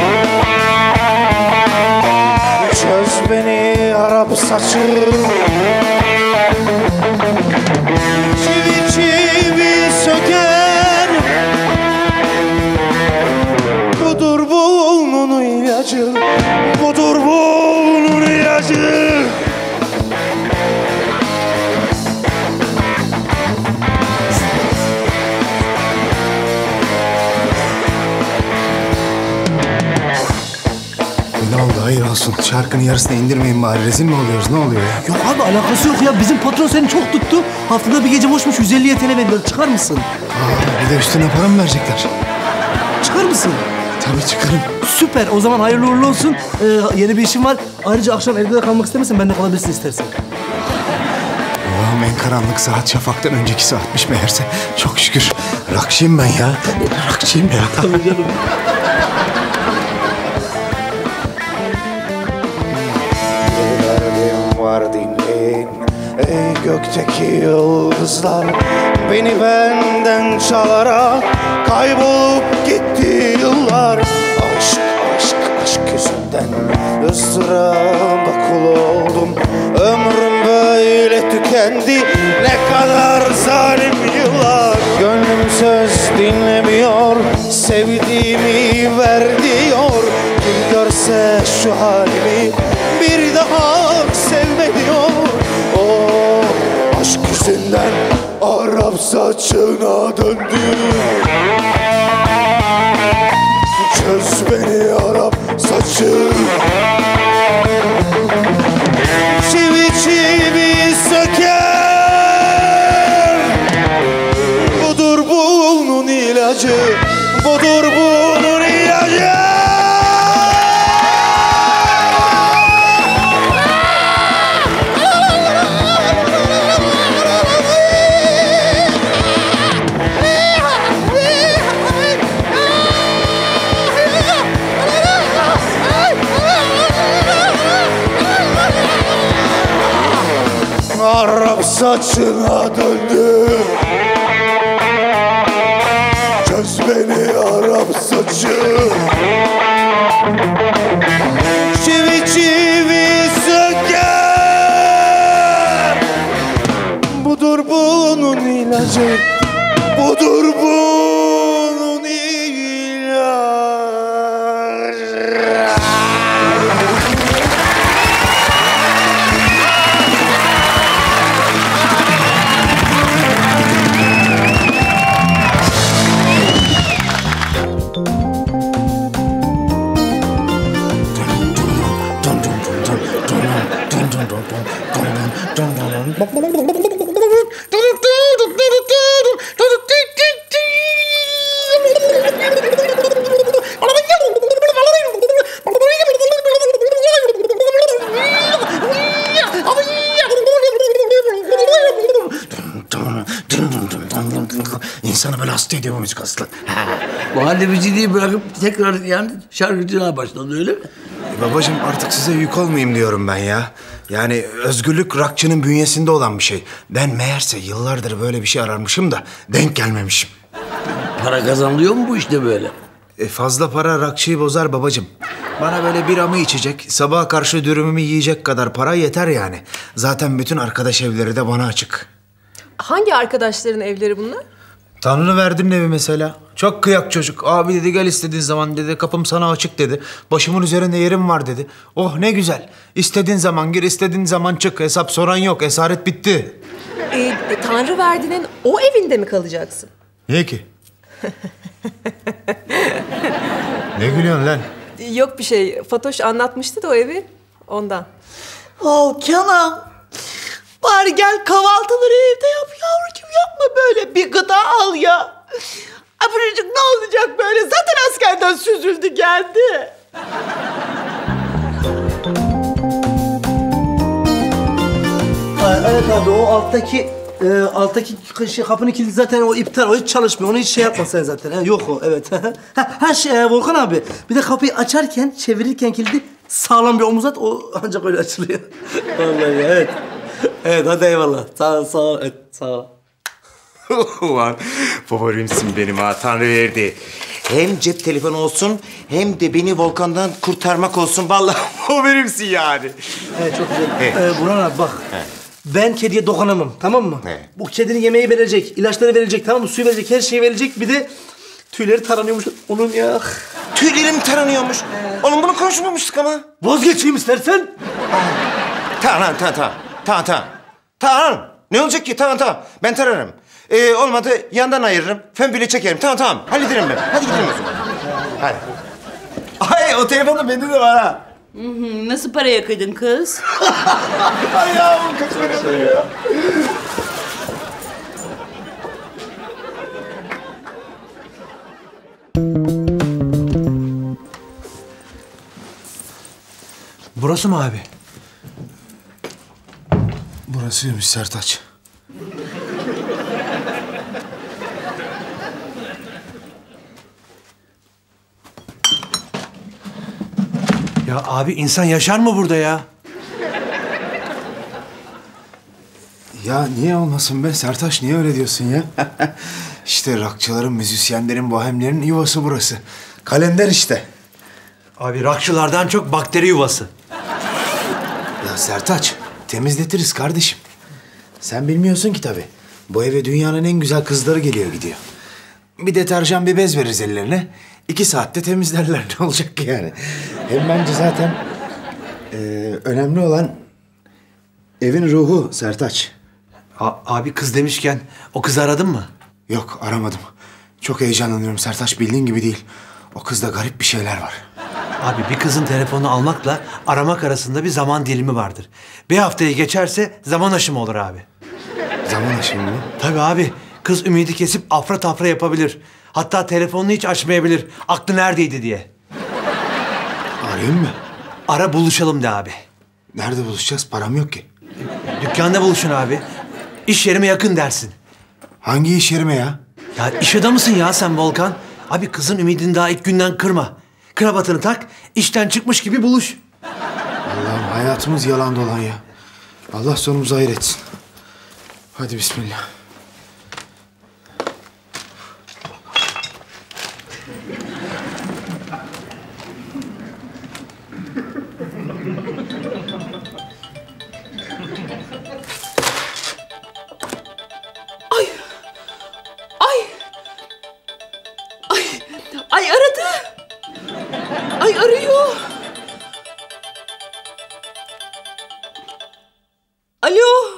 Çöz beni Arap saçı. Çivi çivi söker. Budur bunun ilacı. Budur bunun ilacı. Ne oldu, hayır olsun. Şarkının yarısına indirmeyin bari. Rezil mi oluyoruz, ne oluyor ya? Yok abi alakası yok ya, bizim patron seni çok tuttu. Haftada bir gece boşmuş, yüz elliye T L veriyor. Çıkar mısın? Aa, bir de üstüne para mı verecekler? Çıkar mısın? Tabii çıkarım. Süper, o zaman hayırlı uğurlu olsun. Ee, yeni bir işim var. Ayrıca akşam evde de kalmak istemezsen ben de kalabilirsin istersen. Allah'ım, en karanlık saat şafaktan önceki saatmiş meğerse. Çok şükür. Rakçıyım ben ya. Rakçıyım ya. Tabii canım. Var dinleyin ey gökteki yıldızlar, beni benden çalarak kaybolup gitti yıllar. Aşk aşk aşk yüzünden ızdıraba kul oldum. Ömrüm böyle tükendi, ne kadar zalim yıllar. Gönlüm söz dinlemiyor, sevdiğimi ver diyor. Kim görse şu halimi bir daha sevme diyor. Oh, aşk yüzünden Arap saçına döndüm. Çöz beni Arap saçı. Çivi çivi söker. Budur bunun ilacı. Budur bunun ilacı. Arap saçına döndüm. Çöz beni Arap saçı. Çivi çivi söker. diyecek. Budur bunun ilacı. İnsanı böyle hasta ediyor bu müzik aslında. Muhallebiciliği bırakıp tekrar yani şarkıcılığa başladı öyle mi? E babacığım artık size yük olmayayım diyorum ben ya. Yani özgürlük rockçının bünyesinde olan bir şey. Ben meğerse yıllardır böyle bir şey ararmışım da denk gelmemişim. Para kazanılıyor mu bu işte böyle? E fazla para rockçıyı bozar babacığım. Bana böyle biramı içecek, sabaha karşı dürümümü yiyecek kadar para yeter yani. Zaten bütün arkadaş evleri de bana açık. Hangi arkadaşların evleri bunlar? Tanrı verdim evi mesela. Çok kıyak çocuk. Abi dedi gel istediğin zaman dedi. Kapım sana açık dedi. Başımın üzerinde yerim var dedi. Oh ne güzel. İstediğin zaman gir, istediğin zaman çık. Hesap soran yok. Esaret bitti. Ee, e, Tanrı verdiğinin o evinde mi kalacaksın? Niye ki? Ne gülüyorsun lan? Yok bir şey. Fatoş anlatmıştı da o evi. Ondan. Oh Kenan. Bari gel kahvaltıları evde yap yavrucuğum, yapma böyle, bir gıda al ya. Abracık ne olacak böyle, zaten askerden süzüldü geldi. Evet abi o alttaki e, alttaki şey, kapının kilidi zaten o iptal, o hiç çalışmıyor. Onu hiç şey yapma sen zaten. Ha, yok o evet. ha, ha şey, Volkan abi bir de kapıyı açarken çevirirken kilidi sağlam bir omuz at, o ancak öyle açılıyor. Vallahi evet. Evet hadi eyvallah. Sağ ol, sağ ol. Evet, sağ ol. Ulan favorimsin benim ha, Tanrı verdi. Hem cep telefonu olsun hem de beni Volkan'dan kurtarmak olsun. Vallahi favorimsin yani. Evet çok güzel. Evet. Ee, Burhan abi bak. Evet. Ben kediye dokunamam, tamam mı? Evet. Bu kedinin yemeği verecek, ilaçları verecek, tamam mı? Suyu verecek, her şeyi verecek. Bir de tüyleri taranıyormuş onun ya. Tüylerim taranıyormuş. Oğlum bunu konuşmamıştık ama. Vazgeçeyim istersen. Tamam tamam tamam. Tamam tamam. Tamam. Ne olacak ki? Tamam tamam. Ben tararım. Ee, olmadı yandan ayırırım. Fön bile çekerim. Tamam tamam. Hallederim ben. Hadi gidelim o zaman. Hadi. Ay o telefon da bende de var ha. Hı hı, nasıl paraya kıydın kız? Ay yavrum kaç para ya. Burası mı abi? Burasıymış Sertaç. Ya abi insan yaşar mı burada ya? Ya niye olmasın be Sertaç, niye öyle diyorsun ya? İşte rockçıların, müzisyenlerin, bohemlerin yuvası burası. Kalender işte. Abi rockçılardan çok bakteri yuvası. Ya Sertaç, temizletiriz kardeşim. Sen bilmiyorsun ki tabii. Bu eve dünyanın en güzel kızları geliyor gidiyor. Bir deterjan, bir bez veririz ellerine. İki saatte temizlerler. Ne olacak ki yani? Hem bence zaten e, önemli olan evin ruhu Sertaç. A- abi kız demişken o kızı aradın mı? Yok, aramadım. Çok heyecanlanıyorum Sertaç, bildiğin gibi değil. O kızda garip bir şeyler var. Abi bir kızın telefonunu almakla aramak arasında bir zaman dilimi vardır. Bir haftayı geçerse zaman aşımı olur abi. Zaman aşımı mı? Tabii abi. Kız ümidi kesip afra tafra yapabilir. Hatta telefonunu hiç açmayabilir. Aklı neredeydi diye. Arayayım mı? Ara buluşalım de abi. Nerede buluşacağız? Param yok ki. Dükkanda buluşun abi. İş yerime yakın dersin. Hangi iş yerime ya? Ya iş adamısın ya sen Volkan. Abi kızın ümidini daha ilk günden kırma. Kravatını tak, işten çıkmış gibi buluş. Allah'ım hayatımız yalan dolan ya. Allah sonumuzu hayır etsin. Hadi bismillah. Alo.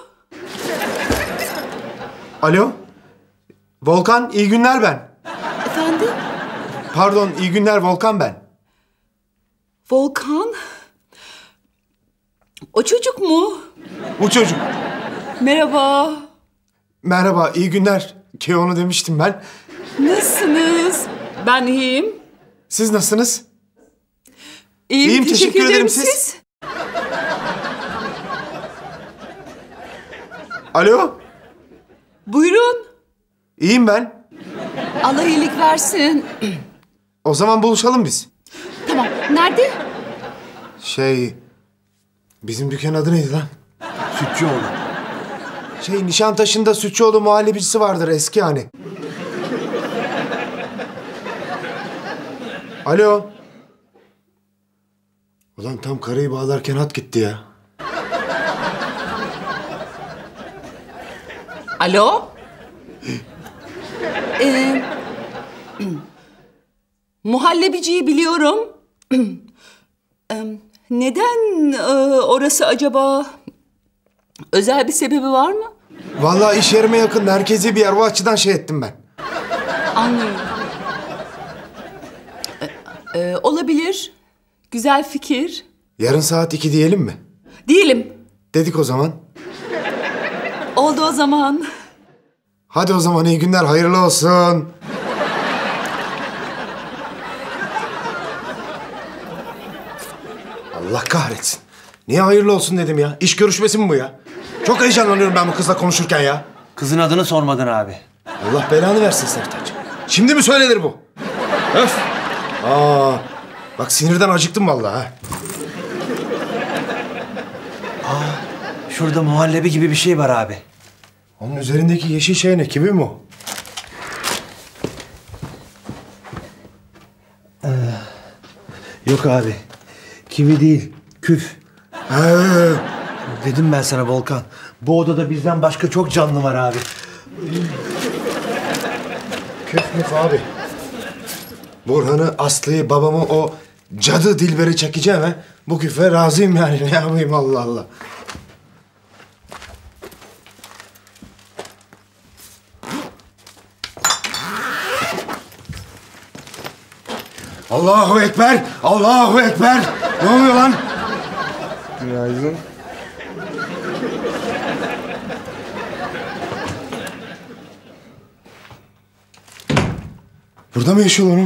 Alo? Volkan, iyi günler ben. Efendim? Pardon, iyi günler Volkan ben. Volkan? O çocuk mu? Bu çocuk. Merhaba. Merhaba, iyi günler. Ki onu demiştim ben. Nasılsınız? Ben iyiyim. Siz nasılsınız? İyiyim, İyiyim, teşekkür, teşekkür ederim ederim. siz. Siz? Alo? Buyurun. İyiyim ben. Allah iyilik versin. O zaman buluşalım biz. Tamam. Nerede? Şey... Bizim dükkanın adı neydi lan? Sütçüoğlu. Şey, Nişantaşı'nda Sütçüoğlu muhallebicisi vardır eski hani. Alo. Ulan tam karayı bağlarken hat gitti ya. Alo? ee, muhallebiciyi biliyorum. Ee, Neden e, orası acaba? Özel bir sebebi var mı? Vallahi iş yerime yakın merkezi bir yer. O açıdan şey ettim ben. Anlıyorum. Ee, e, olabilir. Güzel fikir. Yarın saat iki diyelim mi? Diyelim. Dedik o zaman. Oldu o zaman. Hadi o zaman iyi günler, hayırlı olsun. Allah kahretsin. Niye hayırlı olsun dedim ya? İş görüşmesi mi bu ya? Çok heyecanlanıyorum ben bu kızla konuşurken ya. Kızın adını sormadın abi. Allah belanı versin Sertaç. Şimdi mi söylenir bu? Öf! Aa, bak sinirden acıktım vallahi ha. Aa, şurada muhallebi gibi bir şey var abi. Onun üzerindeki yeşil şey ne? Kivi mi o? Ee, yok abi. Kivi değil, küf. He. Dedim ben sana Volkan. Bu odada bizden başka çok canlı var abi. Küf müf abi. Burhan'ı, Aslı'yı, babamı, o cadı Dilber'i çekeceğim ha. Bu küfe razıyım yani. Ne yapayım Allah Allah. Allahu Ekber! Allahu Ekber! Ne oluyor lan? Günaydın. Burada mı yaşıyor lan o?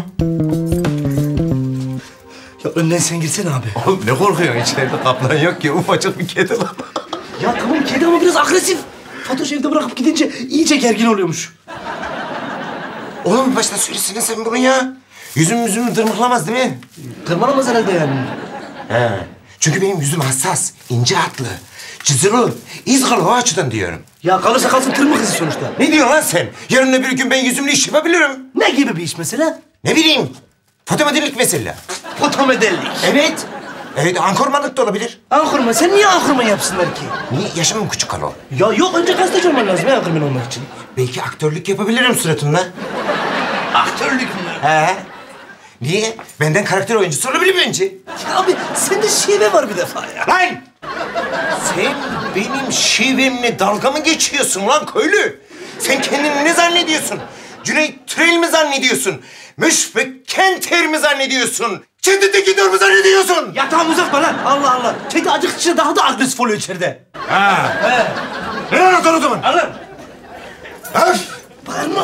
Ya önden sen girsene abi. Oğlum ne korkuyorsun? İçeride kaplan yok ki. Ufacık bir kedi var. Ya tamam kedi ama biraz agresif. Fatoş evde bırakıp gidince iyice gergin oluyormuş. Oğlum başta söylesene sen bunu ya. Yüzüm yüzümü tırmıklamaz değil mi? Tırmanamaz herhalde yani. He. Çünkü benim yüzüm hassas, ince hatlı, çizili, iz kalır o açıdan diyorum. Ya kalırsa kalsın tırmık izi sonuçta. Ne diyorsun lan sen? Yarın öbür gün ben yüzümle iş yapabilirim. Ne gibi bir iş mesela? Ne bileyim. Fotomodellik mesela. Fotomodellik. Evet. Evet, ankormanlık da olabilir. Ankurman. Sen niye ankurman yapsınlar ki? Niye? Yaşamım küçük alo. Ya yok önce gazeteci olman lazım ya ankurman olmak için. Belki aktörlük yapabilirim suratımla. Aktörlük mü? He. Niye? Benden karakter oyuncusu olabilir mi önce? Ya abi sende şive var bir defa ya. Lan! Sen benim şivemle dalga mı geçiyorsun lan köylü? Sen kendini ne zannediyorsun? Cüneyt Türel mi zannediyorsun? Müşfik Kenter mi zannediyorsun? Kedi Tekirdağ mı zannediyorsun? Ya tamam uzatma lan. Allah Allah. Kedi acıktıkça daha da agresif oluyor içeride. Ha. He. Ne lan o zaman? Alın. Öf! Bağırma.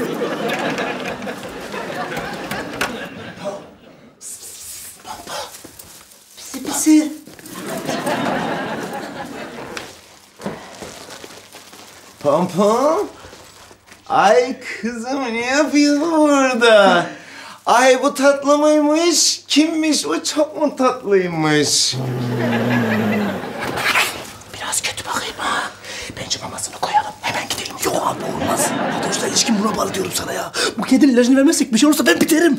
Pisi pisi. Pompom. Ay kızım ne yapıyorsun burada? Ay bu tatlı mıymış? Kimmiş? O çok mu tatlıymış? Biraz kötü bakayım ha. Bence mamasını koyalım. Hemen gidelim. Yok abi olmaz. Arkadaşlar ilişkin buna bağlı diyorum sana ya. Bu kedinin ilacını vermezsek bir şey olursa ben biterim.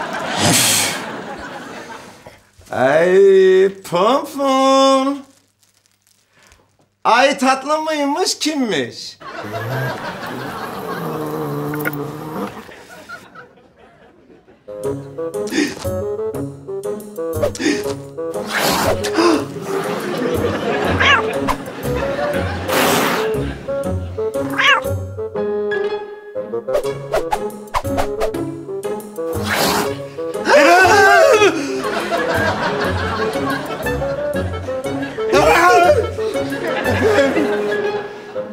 Ay Pompom. Ay tatlı mıymış? Kimmiş?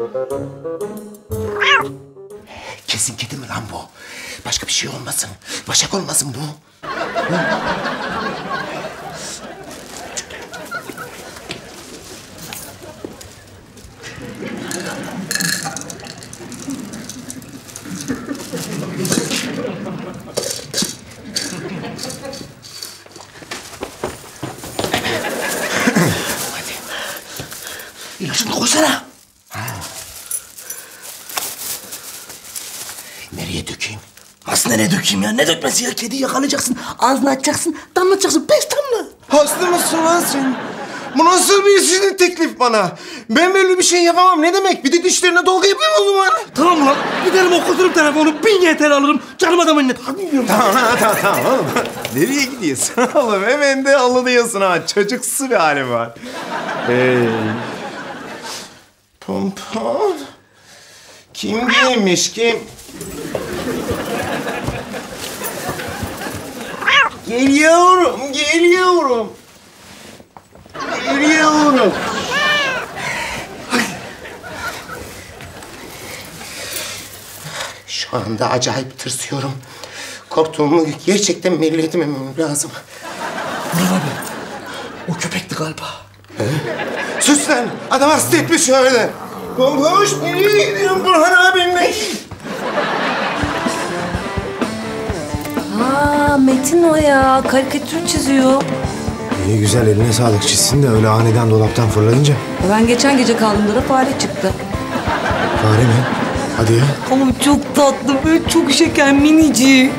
Kesin kedi mi lan bu? Başka bir şey olmasın. Başak olmasın bu. Hadi. İlaçını koysana. Nereye dökeyim? Nasıl nereye dökeyim ya? Ne dökmesi ya? Kediyi yakalayacaksın, ağzını açacaksın, damlatacaksın. Beş damla. Hasta mısın lan sen? Bu nasıl bir sizin teklif bana? Ben böyle bir şey yapamam. Ne demek? Bir de dişlerine dolgu yapayım o zaman. Tamam ulan. Giderim okuturum telefonu. Bin Y T L alırım. Canım adamın ne? Tamam tamam tamam oğlum. Nereye gidiyorsun oğlum? Hemen de alınıyorsun ha. Çocuksu bir halim var. Hey. Pompon. Kim giymiş kim? Geliyorum, geliyorum. Geliyorum. Şu anda acayip tırsıyorum. Korktuğumu gerçekten belli etmemem lazım. Burhan abi, o köpekti galiba. He? Sus lan, adam hasta etmiş öyle. Bomboş, nereye gidiyorsun Burhan abimle? Aa, Metin o ya. Karikatür çiziyor. İyi güzel eline sağlık çizsin de öyle aniden dolaptan fırlayınca. Ben geçen gece kaldığımda da fare çıktı. Fare mi? Hadi ya. Ama çok tatlı, böyle çok şeker, minicik.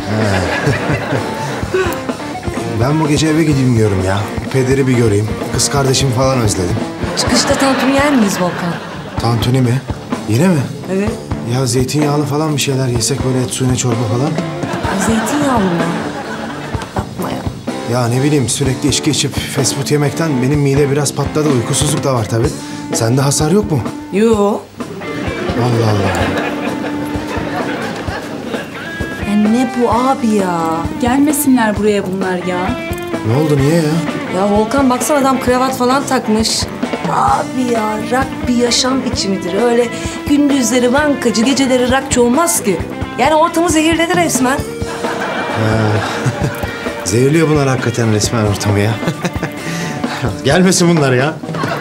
Ben bu gece eve gideyim diyorum ya. Pederi bir göreyim. Kız kardeşimi falan özledim. Çıkışta tantuni yer miyiz Volkan? Tantuni mi? Yine mi? Evet. Ya zeytinyağlı falan bir şeyler yesek böyle et suyuna çorba falan. Zeytinyağlı mı? Yapma ya. Ya ne bileyim sürekli içki içip fast food yemekten benim mide biraz patladı. Uykusuzluk da var tabii. Sende hasar yok mu? Yo. Allah Allah. Ya ne bu abi ya? Gelmesinler buraya bunlar ya. Ne oldu niye ya? Ya Volkan baksana adam kravat falan takmış. Abi ya rock bir yaşam biçimidir. Öyle gündüzleri bankacı, geceleri rockçı olmaz ki. Yani ortamı zehirledi resmen. Zehirliyor bunlar hakikaten resmen ortamı ya. Gelmesin bunlar ya.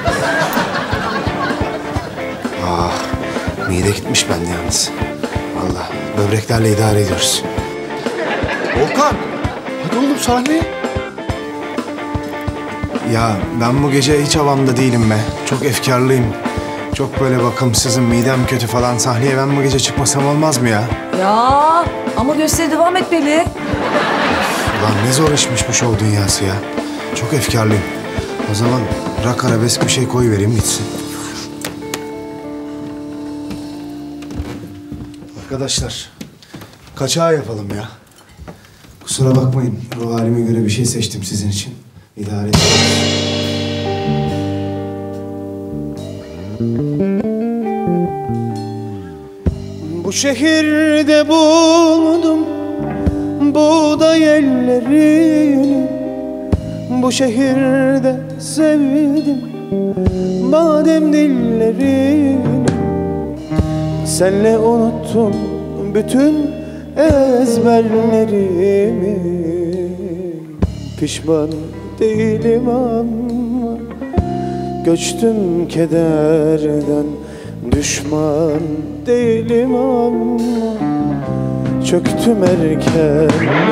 Ah, mide gitmiş bende yalnız. Allah, böbreklerle idare ediyoruz. Volkan, hadi oğlum sahneye. Ya ben bu gece hiç havamda değilim be. Çok efkarlıyım. Çok böyle bakımsızım, midem kötü falan. Sahneye ben bu gece çıkmasam olmaz mı ya? Ya ama gösteri devam etmeli. Ulan ne zor işmiş bu şov dünyası ya. Çok efkarlıyım. O zaman rock arabesk bir şey koyuvereyim gitsin. Arkadaşlar, kaçağı yapalım ya. Kusura bakmayın, ruh halime göre bir şey seçtim sizin için. İdare edin. Bu şehirde buldum buğday ellerini. Bu şehirde sevdim badem dillerini. Senle unuttum bütün ezberlerimi. Pişman değilim ama göçtüm kederden. Düşman değilim ama çöktüm erken.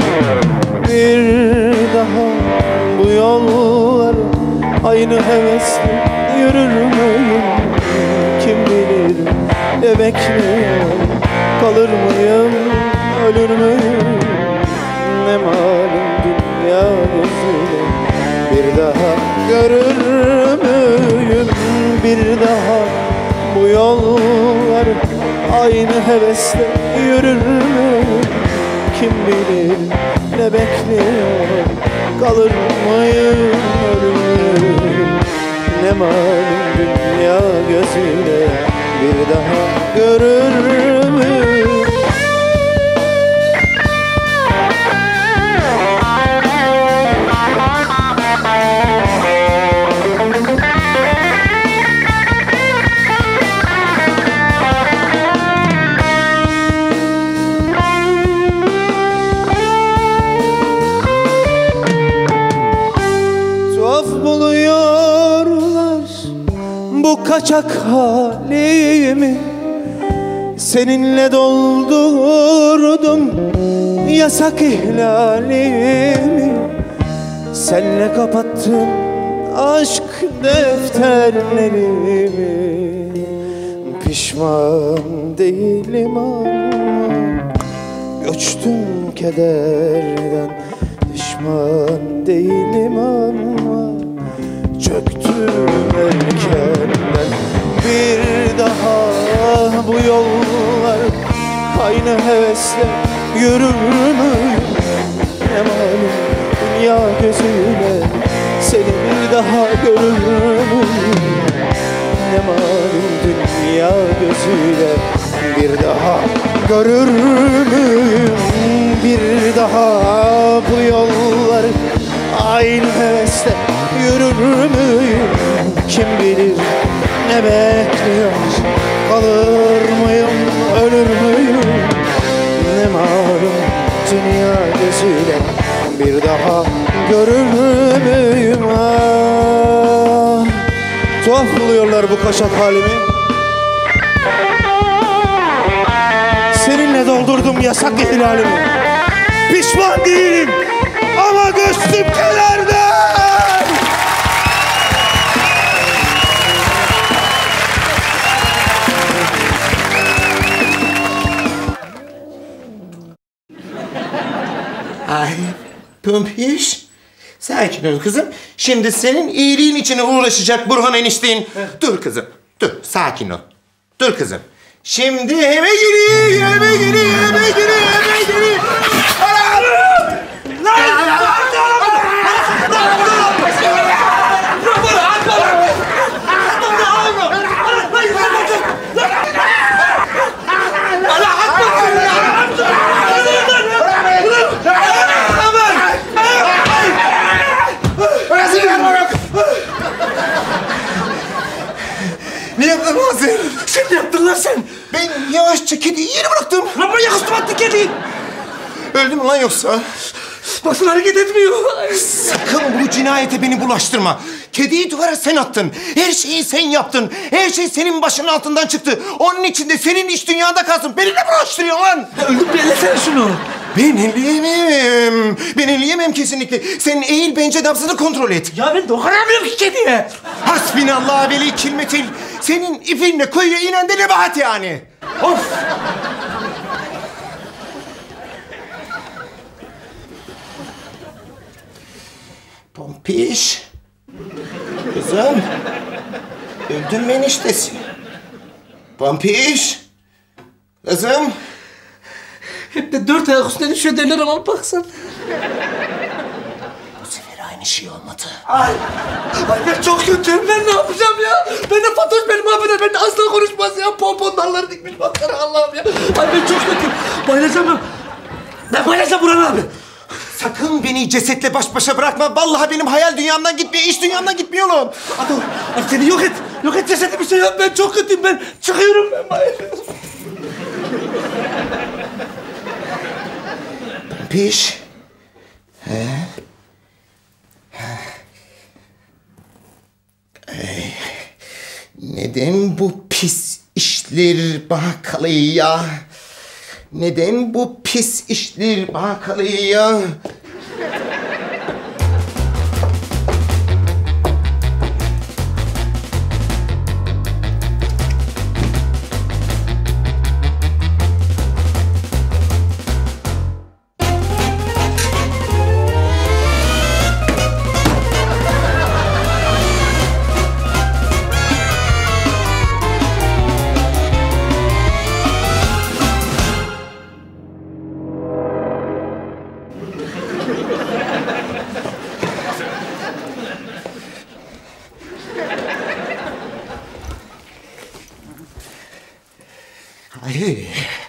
Bir daha bu yolları aynı hevesle yürür müyüm? Kim bilir ne bekliyor? Kalır mıyım, ölür müyüm? Ne malum dünya gözüyle bir daha görür müyüm? Bir daha bu yollar aynı hevesle yürür mü? Kim bilir ne bekliyor? Kalır mıyım, ölür müyüm? Ne malum dünya gözüyle bir daha görür mü? bu kaçak halimi seninle doldurdum, yasak ihlalimi senle kapattım aşk defterlerimi. Pişman değilim ama göçtüm kederden. Pişman değilim ama çöktüm erkenden. Bir daha bu yollar aynı hevesle yürür müyüm? Ne malum dünya gözüyle seni bir daha görür müyüm? Ne malum dünya gözüyle bir daha görür müyüm? Bir daha bu yollar aynı hevesle yürür müyüm? Kim bilir ne bekliyor, kalır mıyım, ölür müyüm? Ne malum dünya gözüyle bir daha görür müyüm? Ah, tuhaf buluyorlar bu kaşak halimi. Seninle doldurdum yasak ihlalimi. Pişman değilim ama göçtüm kederden. Ay Pumpiş. Sakin ol kızım. Şimdi senin iyiliğin için uğraşacak Burhan enişteyin. Dur kızım. Dur. Sakin ol. Dur kızım. Şimdi eve gireyim, eve gireyim, eve gireyim, eve gireyim. Ne yaptın lan sen? Sen ne yaptın lan sen? Ben yavaşça kediyi yere bıraktım. Lan manyak üstüme attı kediyi. Öldü mü lan yoksa? Baksana hareket etmiyor. Sakın bu cinayete beni bulaştırma. Kediyi duvara sen attın. Her şeyi sen yaptın. Her şey senin başının altından çıktı. Onun için de senin iç dünyada kalsın. Beni ne bulaştırıyorsun lan? Öldüm bir ellesene şunu. Ben elleyemem. Ben elleyemem kesinlikle. Sen eğil bence nabzını kontrol et. Ya ben dokunamıyorum ki kediye. Hasbinallah veli kilmetil. Senin ipinle kuyuya inen de nebahat yani. Of! Pompiş. Kızım. Öldün mü eniştesi? Pompiş. Kızım. Hep de dört ayak üstüne düşüyor derler ama baksan. Bu sefer aynı şey olmadı. Ay. Ay ben çok kötüyüm. Ben ne yapacağım ya? Ben de Fatoş beni mahveder. Ben de asla konuşmaz ya. Pompon dalları dikmiş baklara Allah'ım ya. Ay ben çok kötüyüm. Bayılacağım ben. Ben bayılacağım Burhan abi. Sakın beni cesetle baş başa bırakma. Vallahi benim hayal dünyamdan gitmiyor, iç dünyamdan gitmiyor oğlum. Hadi oğlum. Hadi seni yok et. Yok et cesedi bir şey yap. Ben çok kötüyüm. Ben çıkıyorum. Ben bayılıyorum. Piş. He? Ey, neden bu pis işler bana kalıyor ya? Neden bu pis işler bana kalıyor ya? Ay.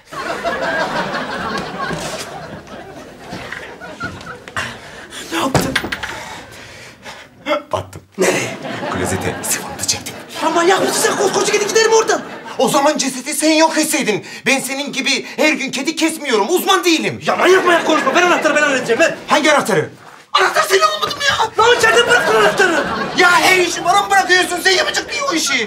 Ne yaptın? Battım. Nereye? Klozete sifonunu çektim. Ya manyak mısın sen? Koskoca kedi giderim oradan. O zaman cesedi sen yok etseydin. Ben senin gibi her gün kedi kesmiyorum. Uzman değilim. Ya manyak manyak konuşma. Ben anahtarı ben halledeceğim. Ben. Hangi anahtarı? Anahtar senin olmadı mı ya? Lan kendin bıraktın anahtarı. Ya her işi bana mı bırakıyorsun? Sen yapacak değil o işi.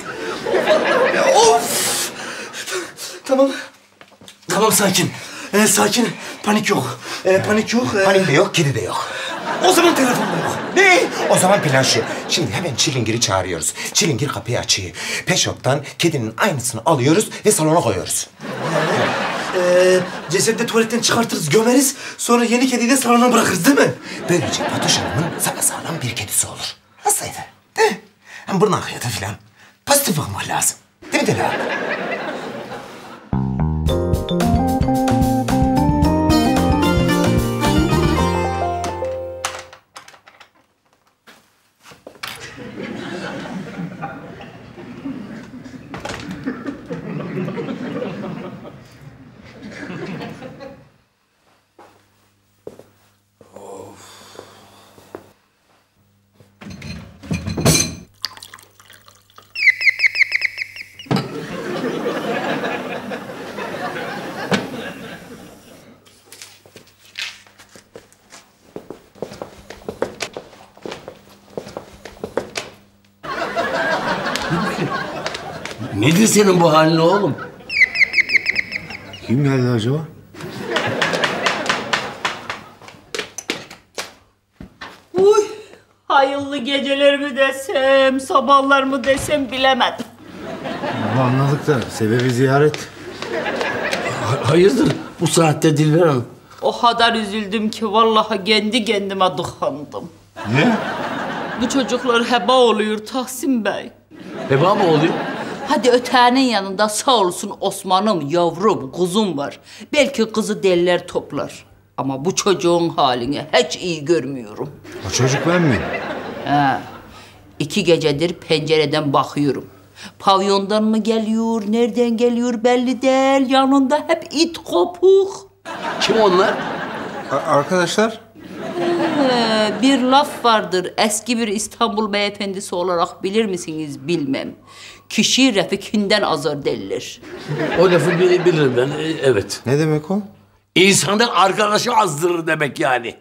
Of! Tamam. Tamam sakin. Ee, sakin. Panik yok. Ee, panik yok. Ee... Panik de yok, kedi de yok. O zaman telefon da yok. Ne? O zaman plan şu. Şimdi hemen Çilingir'i çağırıyoruz. Çilingir kapıyı açıyor. Pet Shop'tan kedinin aynısını alıyoruz ve salona koyuyoruz. Ee, cesedi de tuvaletten çıkartırız, gömeriz. Sonra yeni kediyi de salona bırakırız değil mi? Böylece Fatoş Hanım'ın sapasağlam bir kedisi olur. Nasıldı? Değil mi? Hem burun akıyatı falan. Pozitif olmak lazım. Değil mi Dela? Nedir senin bu halin oğlum? Kim geldi acaba? Uy, hayırlı geceler mi desem, sabahlar mı desem bilemedim. Anladık da sebebi ziyaret. Ha- hayırdır bu saatte Dilber Hanım? O kadar üzüldüm ki vallahi kendi kendime dıkandım. Ne? Bu çocuklar heba oluyor Tahsin Bey. Heba mı oluyor? Hadi öteğinin yanında sağ olsun Osman'ım, yavrum, kuzum var. Belki kızı deliler toplar. Ama bu çocuğun halini hiç iyi görmüyorum. O çocuk ben miyim? He. İki gecedir pencereden bakıyorum. Pavyondan mı geliyor, nereden geliyor belli değil. Yanında hep it kopuk. Kim onlar? Arkadaşlar? He, bir laf vardır. Eski bir İstanbul beyefendisi olarak bilir misiniz bilmem. Kişi refikinden azar derler. O lafı bil- bilirim ben, e, evet. Ne demek o? İnsanın arkadaşı azdırır demek yani.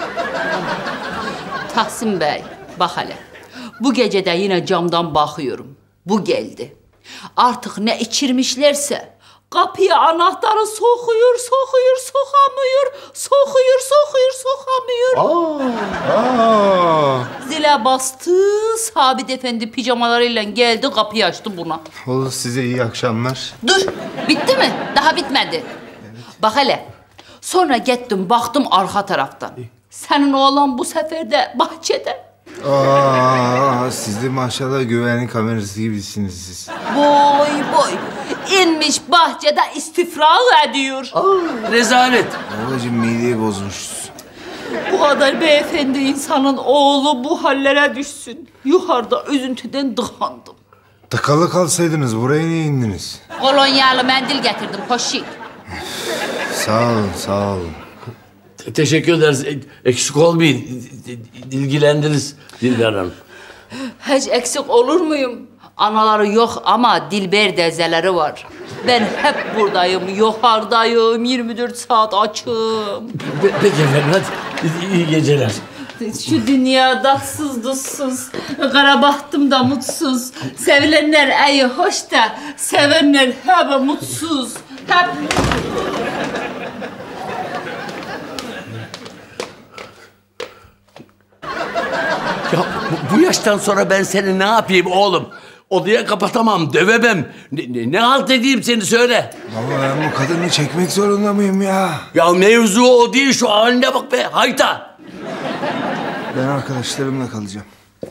Tahsin Bey, bak hele. Bu gece de yine camdan bakıyorum. Bu geldi. Artık ne içirmişlerse kapıya anahtarı sokuyor, sokuyor, sokamıyor. Sokuyor, sokuyor, sokamıyor. Aa. Zile bastı, Sabit Efendi pijamalarıyla geldi, kapıyı açtı buna. Olur, size iyi akşamlar. Dur, bitti mi? Daha bitmedi. Bak hele, sonra gittim, baktım arka taraftan. Senin oğlan bu sefer de bahçede. Aa, siz de maşallah güvenlik kamerası gibisiniz siz. Boy boy, inmiş bahçede istifra ediyor. Aa, rezalet. Babacığım mideyi bozmuşuz. Bu kadar beyefendi insanın oğlu bu hallere düşsün. Yukarıda üzüntüden dıkandım. Tıkalı kalsaydınız buraya niye indiniz? Kolonyalı mendil getirdim, poşik. Sağ olun, sağ olun. Te- teşekkür ederiz. E- eksik olmayın. İlgilendiniz Dilber Hanım. Hiç eksik olur muyum? Anaları yok ama Dilber dezeleri var. Ben hep buradayım, yukarıdayım, yirmi dört saat açım. Pe- peki efendim, hadi İyi- iyi geceler. Şu dünya tatsız tuzsuz, kara bahtım da mutsuz. Sevilenler iyi hoş da, sevenler hep mutsuz. Hep... Ya bu, bu yaştan sonra ben seni ne yapayım oğlum? Odaya kapatamam, dövemem. Ne, ne, ne halt edeyim seni söyle. Baba ben bu kadını çekmek zorunda mıyım ya? Ya mevzu o değil, şu haline bak be, hayta. Ben arkadaşlarımla kalacağım.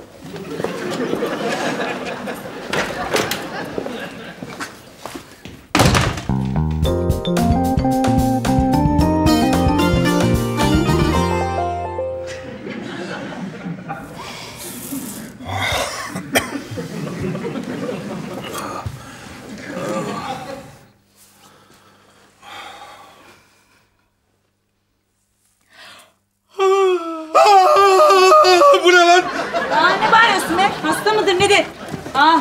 Bu ne lan? Aa, ne bağırıyorsun be? Hasta mıdır nedir? Aa.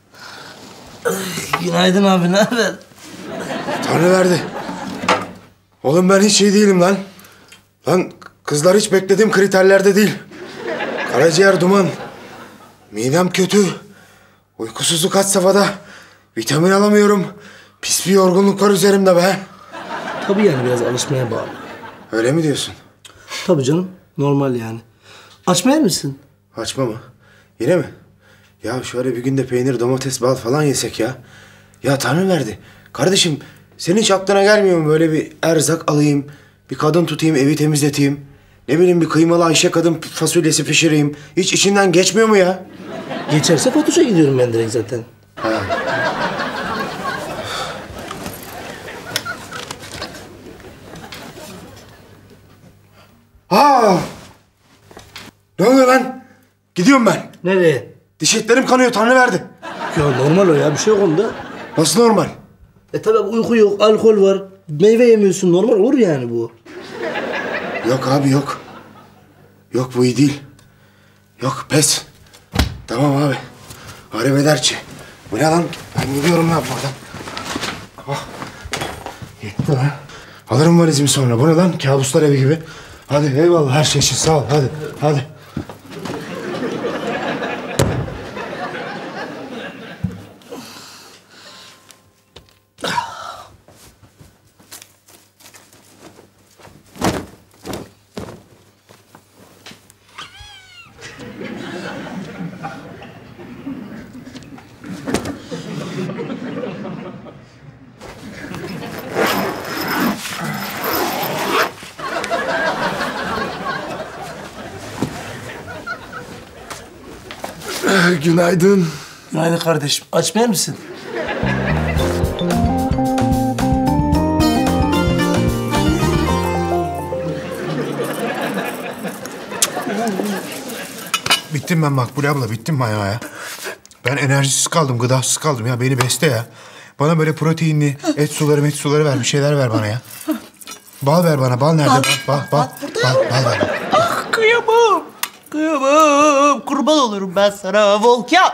Günaydın abi, ne haber? Tanrı verdi. Oğlum ben hiç iyi değilim lan. Lan kızlar hiç beklediğim kriterlerde değil. Karaciğer duman. Midem kötü. Uykusuzluk had safhada. Vitamin alamıyorum. Pis bir yorgunluk var üzerimde be. Tabii yani biraz alışmaya bağlı. Öyle mi diyorsun? Tabii canım. Normal yani. Açmaya mısın? Açma mı? Yine mi? Ya şöyle bir günde peynir, domates, bal falan yesek ya. Ya Tanrı verdi. Kardeşim senin hiç aklına gelmiyor mu böyle bir erzak alayım, bir kadın tutayım, evi temizleteyim. Ne bileyim bir kıymalı Ayşe kadın fasulyesi pişireyim. Hiç içinden geçmiyor mu ya? Geçerse Fatoş'a gidiyorum ben direkt zaten. Ha. Ha! Ne oluyor lan? Gidiyorum ben. Nereye? Diş etlerim kanıyor, Tanrı verdi. Ya normal o ya, bir şey yok onda. Nasıl normal? E tabi uyku yok, alkol var, meyve yemiyorsun, normal olur yani bu. Yok abi yok. Yok bu iyi değil. Yok pes. Tamam abi. Arrivederci. Bu ne lan? Ben gidiyorum lan buradan. Oh. Yetti lan. Alırım valizimi sonra. Bu ne lan? Kabuslar evi gibi. Hadi eyvallah her şey için sağ ol. Hadi. Hadi. Günaydın. Günaydın kardeşim. Açmaya mısın? Bittim ben Makbule abla, bittim bayağı ya. Ben enerjisiz kaldım, gıdasız kaldım ya. Beni besle ya. Bana böyle proteinli et suları, met suları ver, bir şeyler ver bana ya. Bal ver bana, bal nerede? Bal, bal, bal, bal, bal ver. Ah kıyamam. Kıyamam. Kurban olurum ben sana Volkan.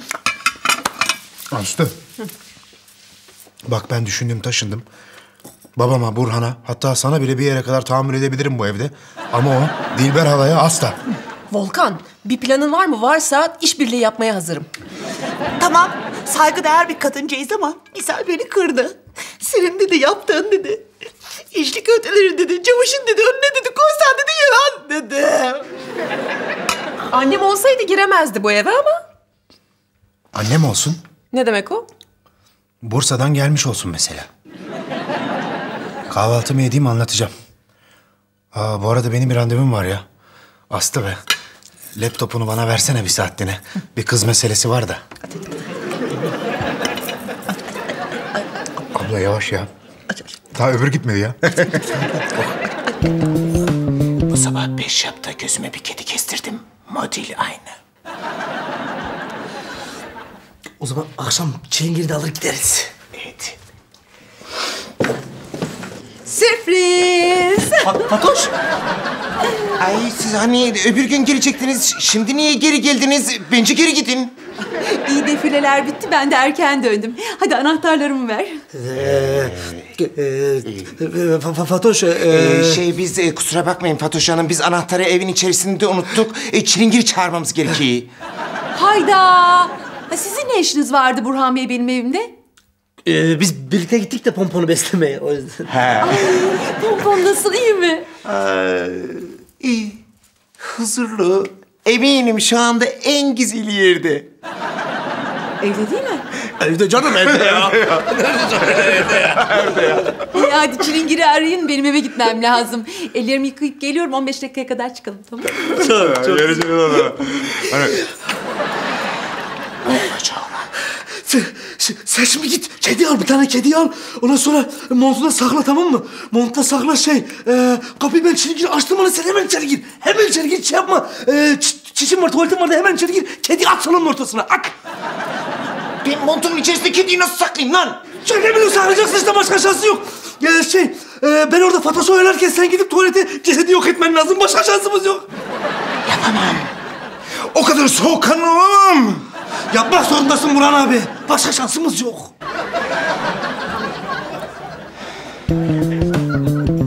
Aslı. Bak ben düşündüm, taşındım. Babama, Burhan'a, hatta sana bile bir yere kadar tahammül edebilirim bu evde. Ama o Dilber halaya asla. Volkan, bir planın var mı? Varsa işbirliği yapmaya hazırım. Tamam, saygıdeğer bir kadıncağız ama misal beni kırdı. Senin dedi yaptığın dedi. İşlik öteleri dedi, çamaşın dedi, önüne dedi, koysan dedi, yılan dedi. Annem olsaydı giremezdi bu eve ama. Annem olsun. Ne demek o? Bursa'dan gelmiş olsun mesela. Kahvaltımı yediğimi anlatacağım. Aa, bu arada benim bir randevum var ya. Aslı be. Laptopunu bana versene bir saatliğine. Bir kız meselesi var da. Abla yavaş ya. Daha öbür gitmedi ya. Bu sabah beş yapta gözüme bir kedi kestirdim. Model aynı. O zaman akşam çilingiri de alır gideriz. Evet. Sürpriz. Fatoş. Ay siz hani öbür gün gelecektiniz. Şimdi niye geri geldiniz? Bence geri gidin. İyi defileler bitti. Ben de erken döndüm. Hadi anahtarlarımı ver. Ee, e, e, Fatoş. E, Ee, şey biz e, kusura bakmayın Fatoş Hanım. Biz anahtarı evin içerisinde unuttuk. E, çilingiri çağırmamız gerekiyor. Hayda. Ha, sizin ne işiniz vardı Burhan Bey benim evimde? Ee, biz birlikte gittik de pomponu beslemeye o yüzden. He. Pompon nasıl, iyi mi? Ee, iyi. Huzurlu. Eminim şu anda en güzel yerde. Evde değil mi? Evde canım, evde ya. Evde ya. Evde ya. İyi hadi çilingiri arayın. Benim eve gitmem lazım. Ellerimi yıkayıp geliyorum. on beş dakikaya kadar çıkalım, tamam mı? Çok, çok. Görüşürüz o zaman. Hani... Sen, sen, sen şimdi git kedi al, bir tane kedi al. Ondan sonra montuna sakla, tamam mı? Montta sakla şey. E, kapıyı ben çilingiri açtım bana, sen hemen içeri gir. Hemen içeri gir, şey yapma. E, çişim var, tuvaletim var da hemen içeri gir. Kedi at salonun ortasına, at. Ben montumun içerisinde kediyi nasıl saklayayım lan? Sen ne biliyorsun, arayacaksın işte, başka şansı yok. Ya şey, e, ben orada Fatoş'u oynarken sen gidip tuvalete cesedi yok etmen lazım. Başka şansımız yok. Yapamam. O kadar soğukkanlı olamam. Yapmak zorundasın Burhan abi. Başka şansımız yok.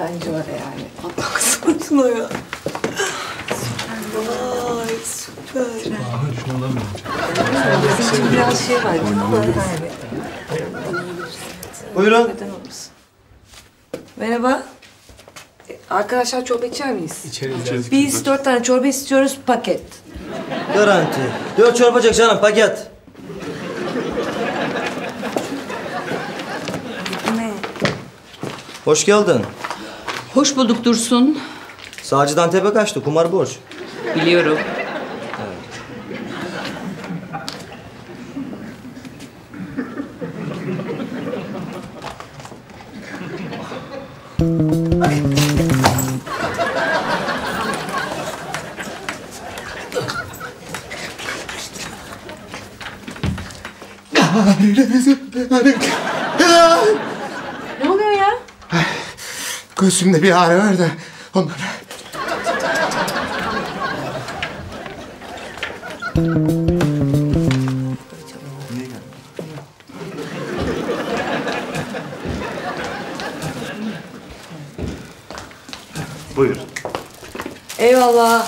bence var yani. Baksana şuna ya. Vay süper. Şundan mı? Bizim için biraz şey var. Buyurun. Merhaba. E, Arkadaşlar çorba içer miyiz? İçeriz. Biz dört tane çorba istiyoruz paket. Garanti. Dört çorbacık canım paket. Ne? Hoş geldin. Hoş bulduk Dursun. Sağcıdan tepe kaçtı. Kumar borç. Biliyorum. Ne oluyor ya? Göğsümde bir ağrı var da ondan. Buyur. Eyvallah.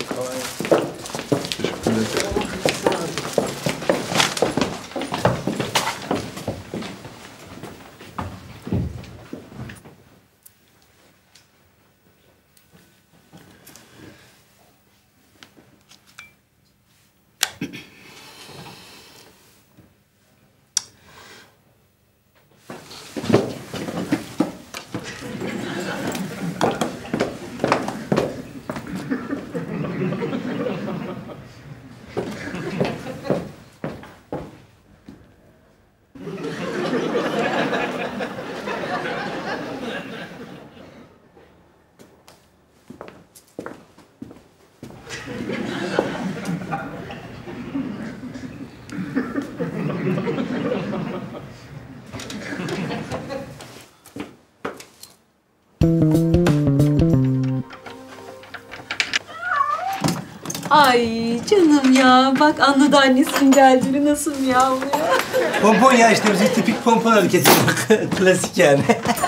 Ay canım ya. Bak anladı annesinin geldiğini nasıl ya. Pompon ya işte bizim tipik pompon hareketi. Klasik yani.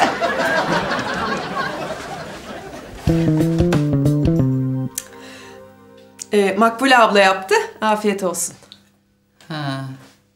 Ee, Makbule abla yaptı. Afiyet olsun. Ha.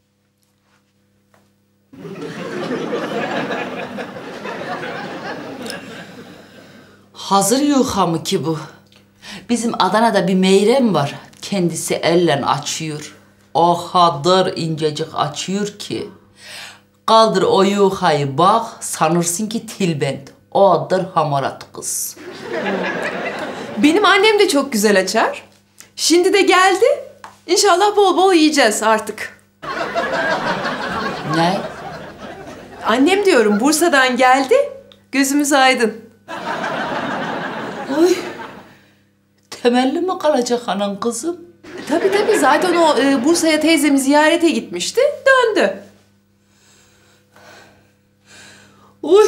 Hazır yuha mı ki bu? Bizim Adana'da bir meyrem var. Kendisi elle açıyor. O kadar incecik açıyor ki. Kaldır o yuhayı bak, sanırsın ki tilbent. Odur hamarat kız. Benim annem de çok güzel açar. Şimdi de geldi. İnşallah bol bol yiyeceğiz artık. Ne? Annem diyorum Bursa'dan geldi. Gözümüz aydın. Oy. Temelli mi kalacak anan kızım? Tabii tabii zaten o e, Bursa'ya teyzemi ziyarete gitmişti. Döndü. Uy.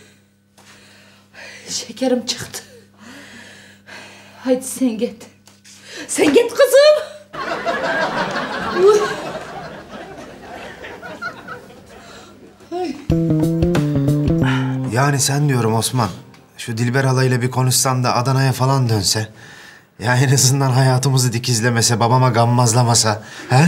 Şekerim çıktı. Haydi sen git. Sen git kızım. Uy. Ay. Yani sen diyorum Osman, şu Dilber halayla bir konuşsan da Adana'ya falan dönse. Ya en azından hayatımızı dikizlemese, babama gammazlamasa. He?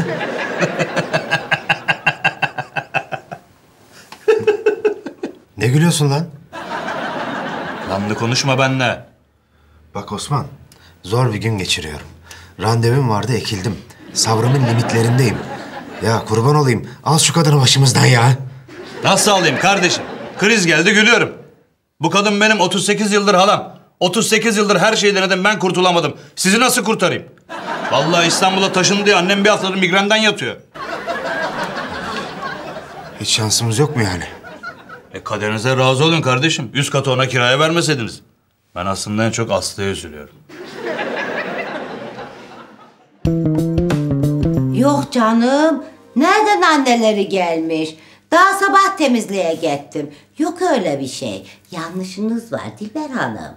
Ne gülüyorsun lan? Lanlı konuşma benimle. Bak Osman, zor bir gün geçiriyorum. Randevum vardı, ekildim. Sabrımın limitlerindeyim. Ya kurban olayım, al şu kadını başımızdan ya. Nasıl alayım kardeşim? Kriz geldi gülüyorum. Bu kadın benim otuz sekiz yıldır halam. otuz sekiz yıldır her şeyi denedim, ben kurtulamadım. Sizi nasıl kurtarayım? Vallahi İstanbul'a taşındı diye annem bir haftadır migrenden yatıyor. Hiç şansımız yok mu yani? E kaderinize razı olun kardeşim. Üst katı ona kiraya vermeseydiniz. Ben aslında en çok Aslı'ya üzülüyorum. Yok canım. Nereden anneleri gelmiş? Daha sabah temizliğe gittim. Yok öyle bir şey. Yanlışınız var Dilber Hanım.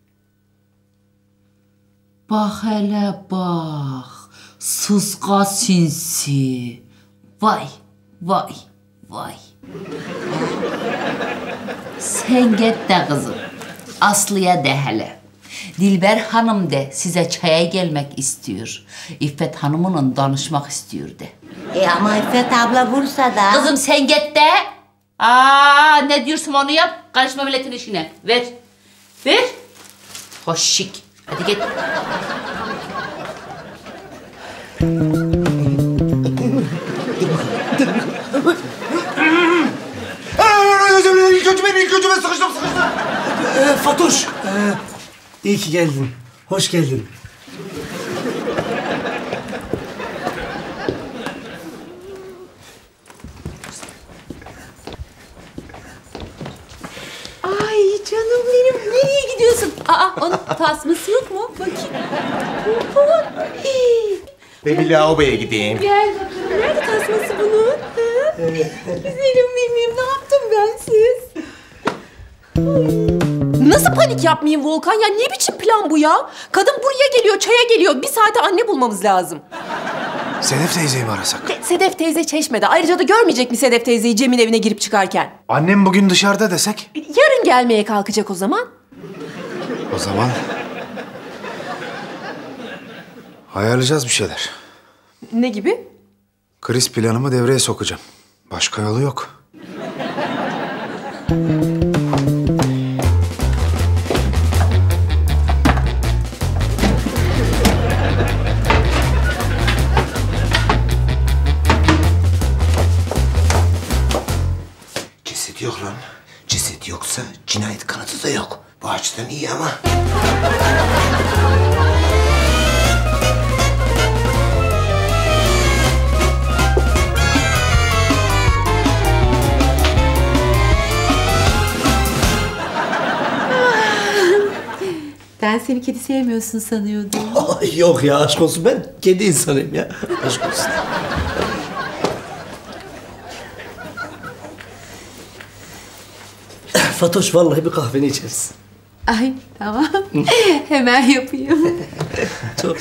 Bak hele bak. Sıska sinsi. Vay, vay, vay. Sen git de kızım. Aslı'ya de hele. Dilber Hanım de size çaya gelmek istiyor. İffet Hanım'ın danışmak istiyor de. E ama İffet abla Bursa'da. Kızım sen git de. Aa, ne diyorsun onu yap. Karışma milletin işine. Ver. Ver. Hoşçik. Hadi git. İlk önce ben, ilk önce ben sıkıştım, sıkıştım. Ee, Fatoş, ee, iyi ki geldin. Hoş geldin. Ay canım benim. Nereye gidiyorsun? Aa onun tasması yok mu? Bakayım. Pompon. Ben bir lavaboya gideyim. Gel bakalım. Nerede tasması bunun? Ha? Güzelim benim. Ne yaptım ben siz? Nasıl panik yapmayayım Volkan ya? Ne biçim plan bu ya? Kadın buraya geliyor, çaya geliyor. Bir saate anne bulmamız lazım. Sedef teyzeyi mi arasak? De, Sedef teyze Çeşme'de. Ayrıca da görmeyecek mi Sedef teyzeyi Cem'in evine girip çıkarken? Annem bugün dışarıda desek? Yarın gelmeye kalkacak o zaman. O zaman... ayarlayacağız bir şeyler. Ne gibi? Kriz planımı devreye sokacağım. Başka yolu yok. Ceset yok lan. Ceset yoksa cinayet kanıtı da yok. Bu açıdan iyi ama. Ben seni kedi sevmiyorsun sanıyordum. Ay, yok ya aşk olsun, ben kedi insanıyım ya. Aşk olsun. Fatoş vallahi bir kahveni içeriz. Ay tamam. Hemen yapayım. Çok.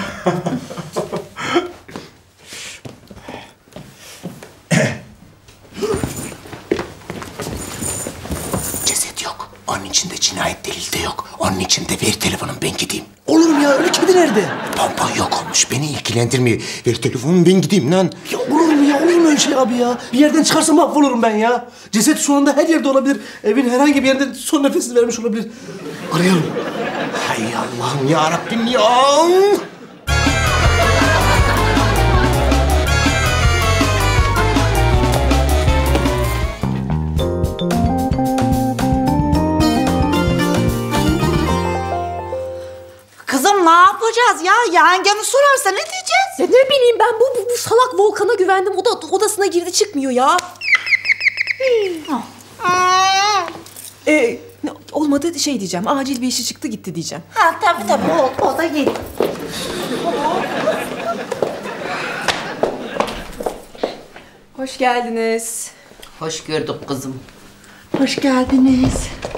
Ceset yok. Onun içinde cinayet delili de yok. Onun için de ver telefonum ben gideyim. Olur mu ya? Öyle kedi nerede? Pompon yok olmuş. Beni ilgilendirmiyor. Ver telefonumu ben gideyim lan. Ya olur mu ya? Olur mu öyle şey abi ya? Bir yerden çıkarsa mahvolurum ben ya. Ceset şu anda her yerde olabilir. Evin herhangi bir yerinde son nefesini vermiş olabilir. Arayalım. Hay Allah'ım ya Rabbim ya. Kızım ne yapacağız ya? Yengemi sorarsa ne diyeceğiz? Ya ne bileyim ben bu, bu, bu salak Volkan'a güvendim. O da odasına girdi çıkmıyor ya. ee, olmadı şey diyeceğim. Acil bir işi çıktı gitti diyeceğim. Ha tabii tabii o, o da gel. Hoş geldiniz. Hoş gördük kızım. Hoş geldiniz.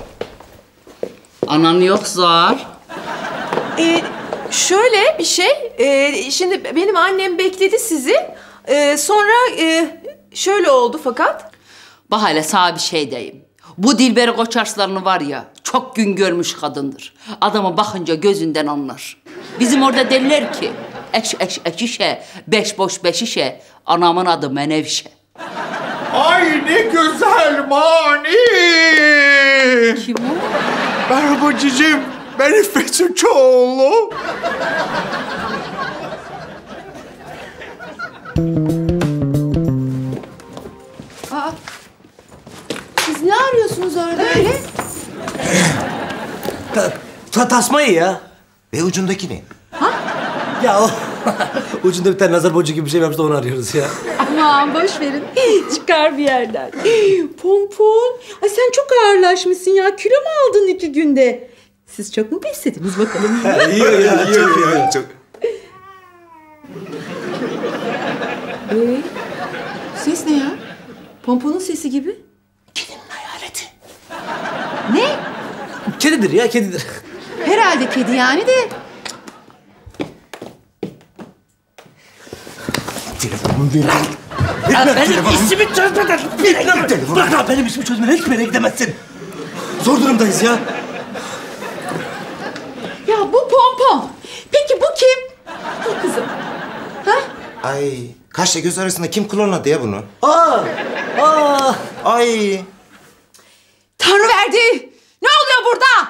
Anan yok zar. Ee, şöyle bir şey. Ee, şimdi benim annem bekledi sizi. Ee, sonra e, şöyle oldu fakat. Bak hele sana bir şey diyeyim. Bu Dilber Koçarslan'ı var ya, çok gün görmüş kadındır. Adama bakınca gözünden anlar. Bizim orada derler ki, eş eş eş işe, beş boş beş işe, anamın adı Menevşe. Ay ne güzel mani. Kim o? Merhaba cicim. Ben İffet Suçuoğlu. Aa, siz ne arıyorsunuz orada öyle? Ta, ta, tasmayı ya. Ve ucundaki ne? Ya o ucunda bir tane nazar boncuğu gibi bir şey varmış da onu arıyoruz ya. Aman boş verin. Çıkar bir yerden. Pompon. Ay sen çok ağırlaşmışsın ya. Kilo mu aldın iki günde? Siz çok mu beslediniz bakalım? Yiyor ya, yiyor ya. Çok. Ee, ses ne ya? Pomponun sesi gibi. Kedinin hayaleti. Ne? Kedidir ya, kedidir. Herhalde kedi yani de. Telefonumu ver. Ya benim işimi çözmeden bir yere gidemezsin. Bırak lan benim işimi çözmeden hiçbir yere gidemezsin. Zor durumdayız ya. kim? Dur kızım. Ha? Ay, kaşla göz arasında kim klonladı ya bunu? Aa, aa. Ay. Tanrı verdi. Ne oluyor burada?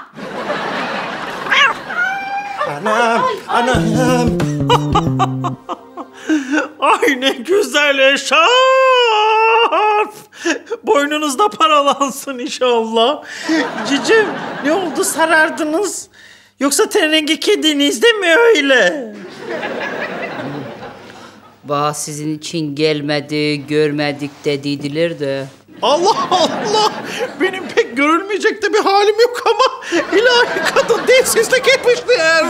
Anam, anam. Ay ne güzel eşarp. Boynunuzda paralansın inşallah. Cicim ne oldu, sarardınız? Yoksa ten rengi kediniz de mi öyle? Bah sizin için gelmedi, görmedik dediydiler de. Allah Allah! Benim pek görülmeyecek de bir halim yok ama ilahi kadın densizlik etmişler.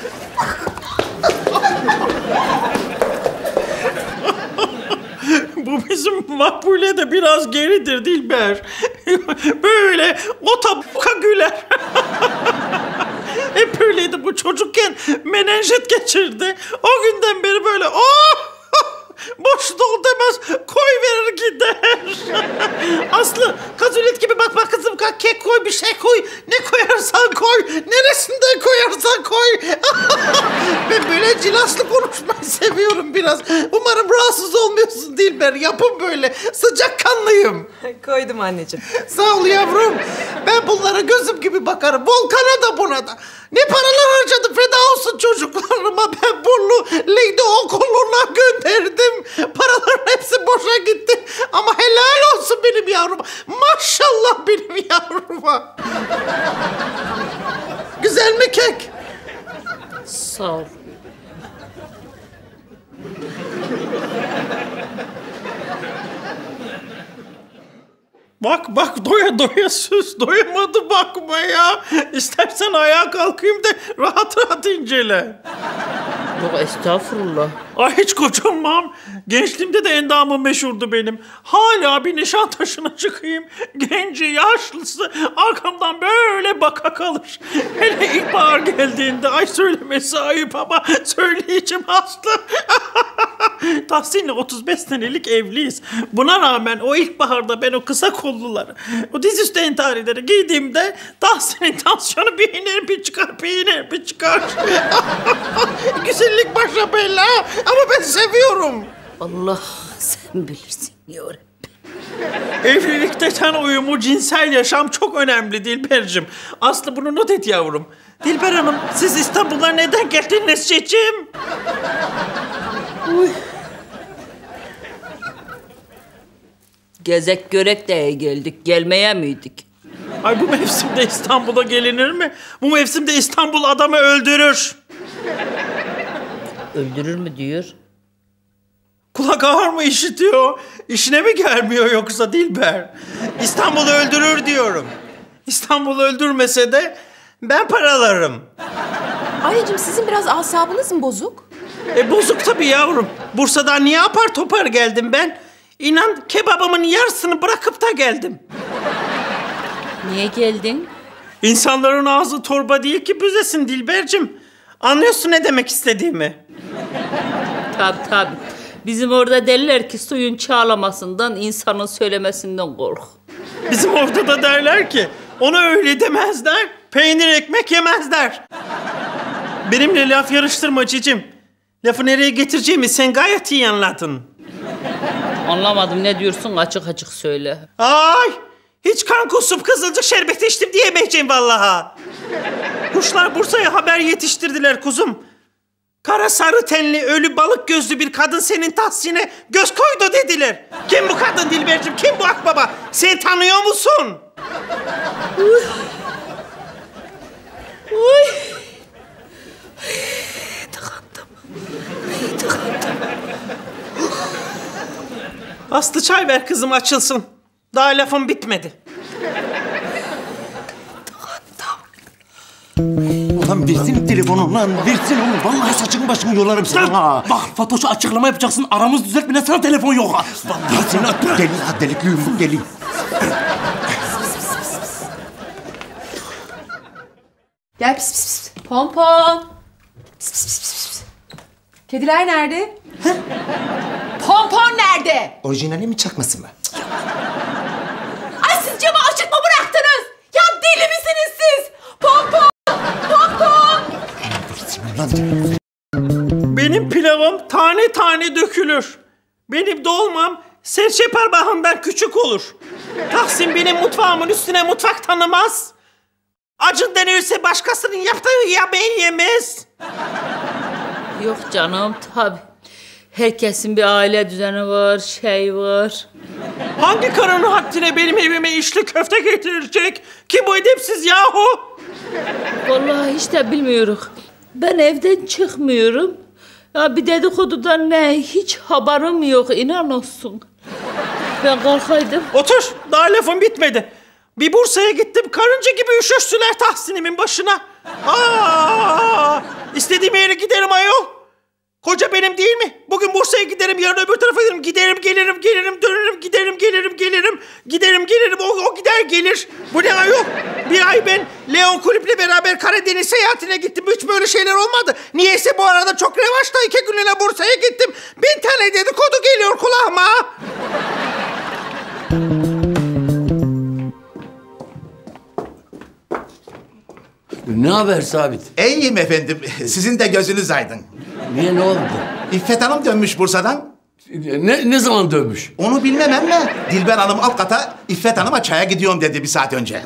Bu bizim Makbule de biraz geridir Dilber. Böyle o tabuka güler. Hep öyleydi bu çocukken, menenjit geçirdi. O günden beri böyle oh! Boş dol demez, koy verir gider. Aslı, kazulet gibi bakma kızım, kalk kek koy, bir şey koy. Ne koyarsan koy, neresinden koyarsan koy. Ben böyle cilaslı konuşmayı seviyorum biraz. Umarım rahatsız olmuyorsun Dilber, yapın böyle. Sıcakkanlıyım. Koydum anneciğim. Sağ ol yavrum. Ben bunlara gözüm gibi bakarım. Volkan'a da buna da. Ne paralar harcadım, feda olsun çocuklarıma. Ben bunu Leydi okuluna gönderdim. Paraların hepsi boşa gitti. Ama helal olsun benim yavruma. Maşallah benim yavruma. Güzel mi kek? Sağ ol. Bak bak doya doya süs, doyamadı bakmaya. İstersen ayağa kalkayım da rahat rahat incele. Yok estağfurullah. Ay hiç kocunmam. Gençliğimde de endamım meşhurdu benim. Hala bir Nişantaşı'na çıkayım. Genci, yaşlısı arkamdan böyle baka kalır. Hele ilkbahar geldiğinde, ay söylemesi ayıp ama söyleyeceğim Aslı. Tahsin'le otuz beş senelik evliyiz. Buna rağmen o ilkbaharda ben o kısa kolluları, o dizüstü entarileri giydiğimde Tahsin'in tansiyonu bir iner bir çıkar, bir iner bir çıkar. Güzellik başa bela ama ben seviyorum. Allah sen bilirsin yarabbim. Evlilikte ten uyumu, cinsel yaşam çok önemli Dilber'cim. Aslı bunu not et yavrum. Dilber Hanım, siz İstanbul'a neden geldiniz çiçeğim? Uy. Gezek görek de geldik, gelmeye miydik? Ay bu mevsimde İstanbul'a gelinir mi? Bu mevsimde İstanbul adamı öldürür. Öldürür mü diyor? Kulak ağır mı işitiyor? İşine mi gelmiyor yoksa Dilber? İstanbul'u öldürür diyorum. İstanbul'u öldürmese de ben paralarım. Anneciğim sizin biraz asabınız mı bozuk? E bozuk tabii yavrum. Bursa'dan niye apar topar geldim ben? İnan kebabımın yarısını bırakıp da geldim. Niye geldin? İnsanların ağzı torba değil ki büzesin Dilber'cim. Anlıyorsun ne demek istediğimi? Tabii tabii. Bizim orada derler ki suyun çağlamasından, insanın söylemesinden kork. Bizim orada da derler ki ona öyle demezler, peynir ekmek yemezler. Benimle laf yarıştırma cicim. Lafı nereye getireceğimi sen gayet iyi anladın. Anlamadım, ne diyorsun, açık açık söyle. Ay! Hiç kan kusup kızılcık şerbeti içtim diyemeyeceğim vallahi. Kuşlar Bursa'ya haber yetiştirdiler kuzum. Kara sarı tenli, ölü balık gözlü bir kadın senin Tahsin'e göz koydu dediler. Kim bu kadın Dilber'cim, kim bu akbaba? Sen tanıyor musun? Uy. Uy. Tıkandım. Tıkandım. Aslı çay ver kızım, açılsın. Daha lafım bitmedi. Lan versin telefonu lan, versin onu. Vallahi saçını başını yolarım sana ha. Bak Fatoş'a açıklama yapacaksın. Aramız düzeltmeden sana telefon yok. Vallahi seni at. Deli ha, delikliyim bu deli. Gel pis pis pis. Pompon. Pis pis pis pis pis. Kediler nerede? Pompon nerede? Orijinali mi çakması mı? Ay siz camı açık mı bıraktınız? Ya deli misiniz siz? Pompon! Pompon! Lan Benim pilavım tane tane dökülür. Benim dolmam serçe parmağından küçük olur. Tahsin benim mutfağımın üstüne mutfak tanımaz. Acın denirse başkasının yaptığı yemeği yemez. Yok canım tabii. Herkesin bir aile düzeni var, şey var. Hangi karının haddine benim evime içli köfte getirecek? Kim bu edepsiz yahu? Vallahi hiç de bilmiyorum. Ben evden çıkmıyorum. Ya bir dedikodudan ne? Hiç haberim yok, inan olsun. Ben kalkaydım. Otur, daha lafım bitmedi. Bir Bursa'ya gittim, karınca gibi üşüştüler Tahsin'imin başına. Aa, istediğim yere giderim ayol. Koca benim değil mi? Bugün Bursa'ya giderim, yarın öbür tarafa giderim. Giderim, gelirim, gelirim, dönerim, giderim, gelirim, gelirim. Giderim, gelirim, o, o gider gelir. Bu ne ayol? Bir ay ben Leon Kulüp'le beraber Karadeniz seyahatine gittim. Hiç böyle şeyler olmadı. Niyeyse bu arada çok revaçta iki günlüğüne Bursa'ya gittim. Bin tane dedikodu geliyor kulağıma. Ne haber Sabit? İyiyim efendim. Sizin de gözünüz aydın. Niye, ne oldu? İffet Hanım dönmüş Bursa'dan. Ne, ne zaman dönmüş? Onu bilmem ama Dilber Hanım alt kata İffet Hanım'a çaya gidiyorum dedi bir saat önce.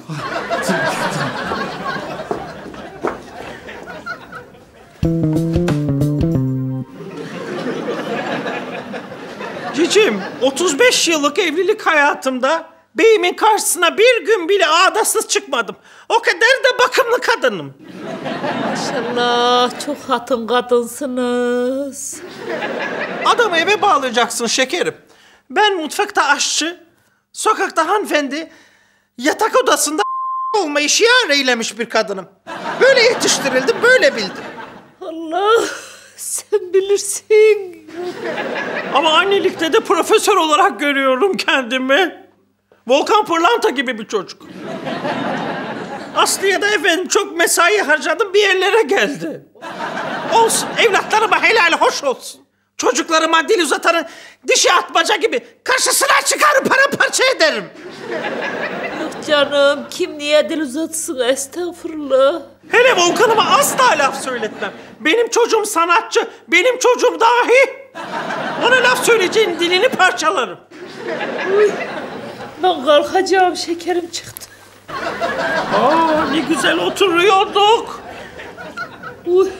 Cicim, otuz beş yıllık evlilik hayatımda beyimin karşısına bir gün bile ağdasız çıkmadım. O kadar da bakımlı kadınım. Maşallah, çok hatun kadınsınız. Adamı eve bağlayacaksın şekerim. Ben mutfakta aşçı, sokakta hanımefendi, yatak odasında olmayı şiar eylemiş bir kadınım. Böyle yetiştirildim, böyle bildim. Allah, sen bilirsin. Ama annelikte de profesör olarak görüyorum kendimi. Volkan Pırlanta gibi bir çocuk. Aslı'ya da efendim çok mesai harcadım, bir yerlere geldi. Olsun, evlatlarıma helal hoş olsun. Çocuklarıma dil uzatanın dişi atmaca gibi karşısına çıkarıp paramparça ederim. Yok canım, kim niye dil uzatsın, estağfurullah. Hele Volkan'ıma asla laf söyletmem. Benim çocuğum sanatçı, benim çocuğum dahi. Ona laf söyleyeceğin dilini parçalarım. Uy, ben kalkacağım, şekerim çıktı. Aa, ne güzel oturuyorduk. Uy.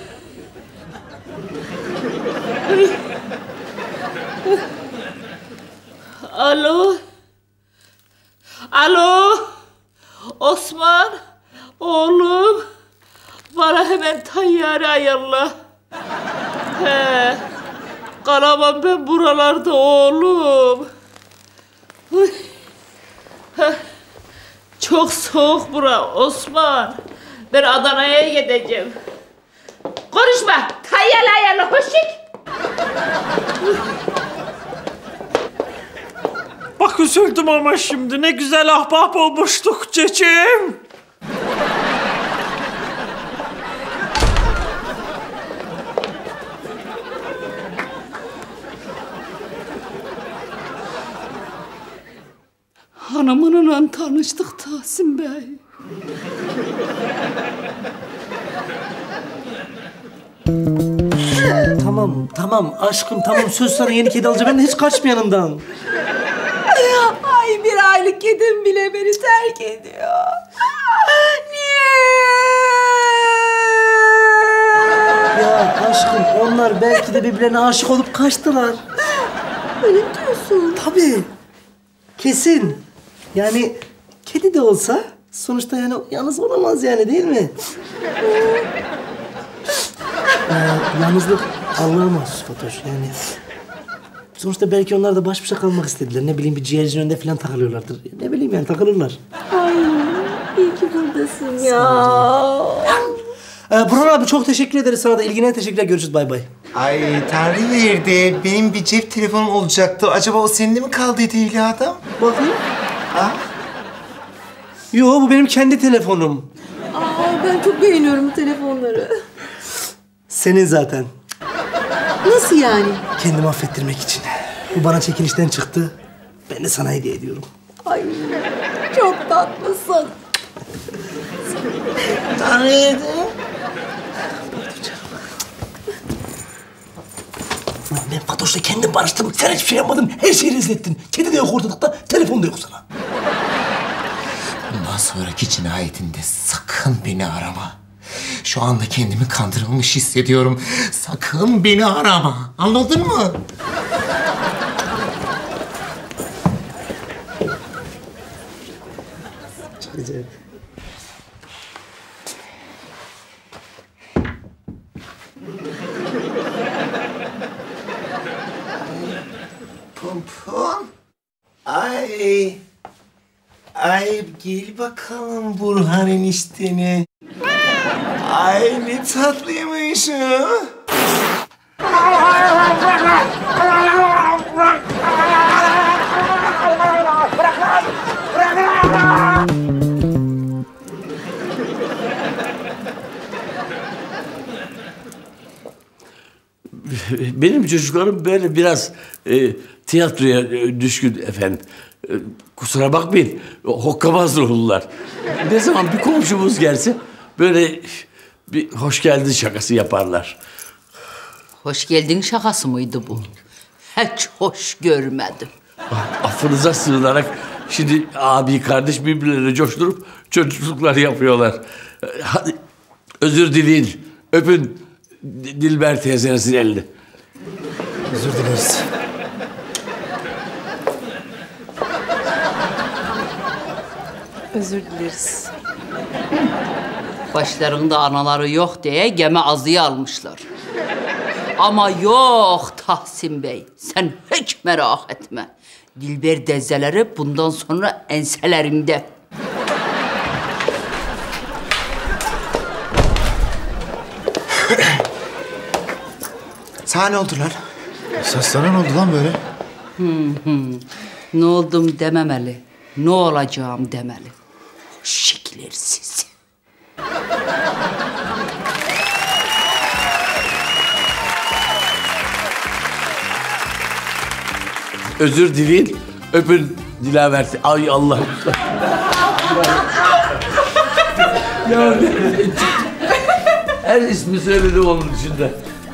Uy. Uy. Alo. Alo. Osman. Oğlum. Bana hemen tayyare ayarla. He. Kalamam ben buralarda oğlum. Uy. Heh. Çok soğuk bura Osman. Ben Adana'ya gideceğim. Konuşma. Tayyarla ayarla. Hoşçak. Bak üzüldüm ama şimdi. Ne güzel ahbap olmuştuk cicim. Hanımınla tanıştık Tahsin Bey. Tamam, tamam aşkım tamam. Söz sana yeni kedi alacağım. Ben hiç kaçma yanımdan. Ay bir aylık kedim bile beni terk ediyor. Niye? Ya aşkım onlar belki de birbirlerine aşık olup kaçtılar. Öyle mi diyorsun? Tabii. Kesin. Yani kedi de olsa sonuçta yani yalnız olamaz yani değil mi? ee, yalnızlık Allah'a mahsus Fatoş yani. Sonuçta belki onlar da baş başa kalmak istediler. Ne bileyim bir ciğercinin önünde falan takılıyorlardır. Ne bileyim yani takılırlar. Ay iyi ki buradasın ya. Ee, Burhan abi çok teşekkür ederiz sana da. İlgine teşekkürler. Görüşürüz. Bay bay. Ay Tanrı verdi. Benim bir cep telefonum olacaktı. Acaba o senin mi kaldıydı evladım? Bakayım. Ha? Yo bu benim kendi telefonum. Aa ben çok beğeniyorum bu telefonları. Senin zaten. Nasıl yani? Kendimi affettirmek için. Bu bana çekilişten çıktı. Ben de sana hediye ediyorum. Ay çok tatlısın. Tanrı ben Fatoş'la kendim barıştım. Sen hiçbir şey yapmadın. Her şeyi rezil ettin. Kedi de yok ortalıkta, telefon da yok sana. Bundan sonraki cinayetinde sakın beni arama. Şu anda kendimi kandırılmış hissediyorum. Sakın beni arama. Anladın mı? Çok güzel. Pompon. Ay. Ay gel bakalım Burhan enişteni. Ay ne tatlıymış o. Benim çocuklarım böyle biraz e, tiyatroya e, düşkün efendim. E, kusura bakmayın, hokkabaz ruhlular. Ne zaman bir komşumuz gelse böyle bir hoş geldin şakası yaparlar. Hoş geldin şakası mıydı bu? Hiç hoş görmedim. Affınıza sığınarak şimdi abi kardeş birbirlerine coşturup çocukluklar yapıyorlar. Hadi özür dileyin, öpün Dilber teyzenizin elini. Özür dileriz. Özür dileriz. Başlarında anaları yok diye gemi azıya almışlar. Ama yok Tahsin Bey, sen hiç merak etme. Dilber dezeleri bundan sonra enselerimde. Sana ne oldu lan? Esas sana ne oldu lan böyle? Hı hı. Ne oldum dememeli. Ne olacağım demeli. Şekilsiz. Özür dileyin, öpün Dilaver. Ay Allah. Ya her ismi söyledim onun içinde.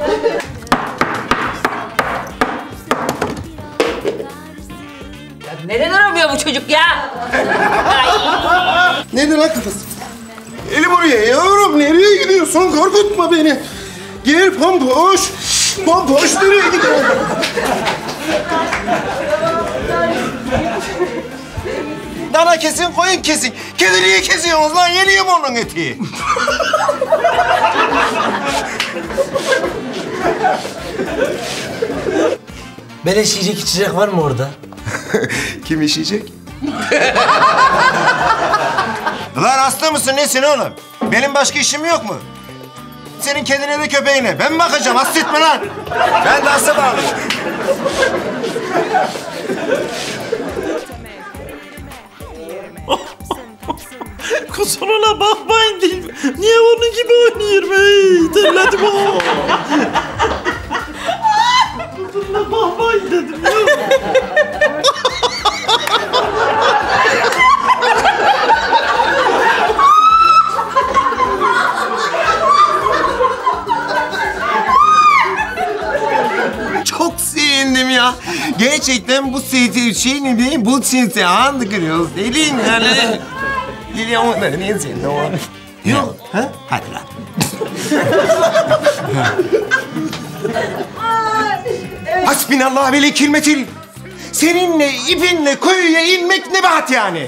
Nereye duramıyor bu çocuk ya? Nedir lan kafası? Eli buraya yavrum, nereye gidiyorsun? Korkutma beni. Gel Pompoş. Pompoş nereye gidiyorsun? Dana kesin, koyun kesin. Kedi niye kesiyorsunuz lan? Yeniyor mu onun eti? Beleş yiyecek içecek var mı orada? Kim işeyecek? Lan hasta mısın nesin oğlum? Benim başka işim yok mu? Senin kedine de köpeğine. Ben mi bakacağım? Hasta etme lan. Ben de hasta bağlıyım. Kusuruna bakmayın değil mi? Niye onun gibi oynuyorum? Ey terledim o. Kusuruna bakmayın dedim ya. Çok sevindim ya. Gerçekten bu seyirci şeyini değil, bu çinse andı kırıyoruz. Deliyim yani. Deli onları ne sen ne o? Yok. Ha? Hadi lan. Hasbinallah ve lekil metil. Seninle ipinle kuyuya inmek nebat yani.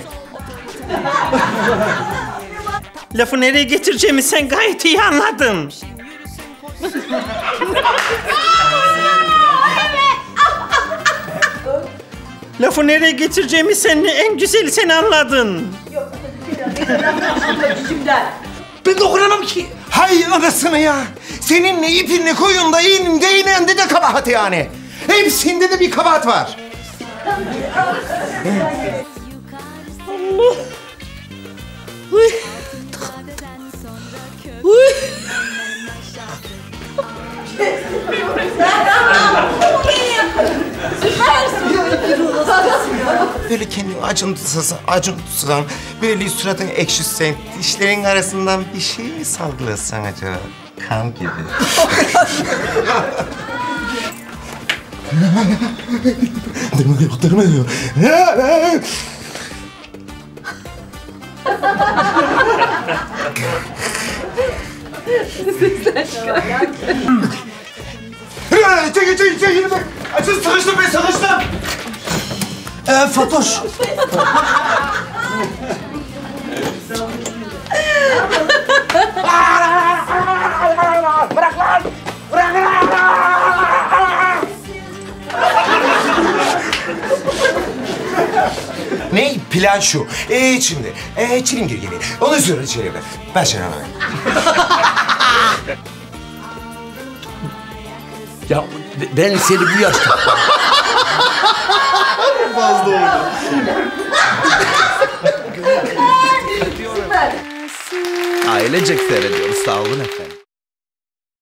Lafı nereye getireceğimi sen gayet iyi anladın. Lafı nereye getireceğimi sen en güzeli sen anladın. Ben dokunamam ki. Hay anasını ya. Seninle ipinle koyunda in değinende de kabahat yani. Hepsinde de bir kabahat var. Allah. Uy. Uy. Böyle kendini acıntısan, acıntısan, böyle suratın ekşitsen, dişlerin arasından bir şey mi salgılasan acaba? Kan gibi. Dırma yok, dırma yok. Çekil, çekil, çekil. Açın, sıkıştım ben, sıkıştım. Ee, Fatoş. Bırak lan! Bırak lan! Ne? Plan şu. Ee, şimdi. Ee, çilingir gibi. Onu söyle içeri ver. Ben seni anlayayım. Ya ben seni bu yaşta... Fazla oldu. Ailecek seyrediyoruz. Sağ olun efendim.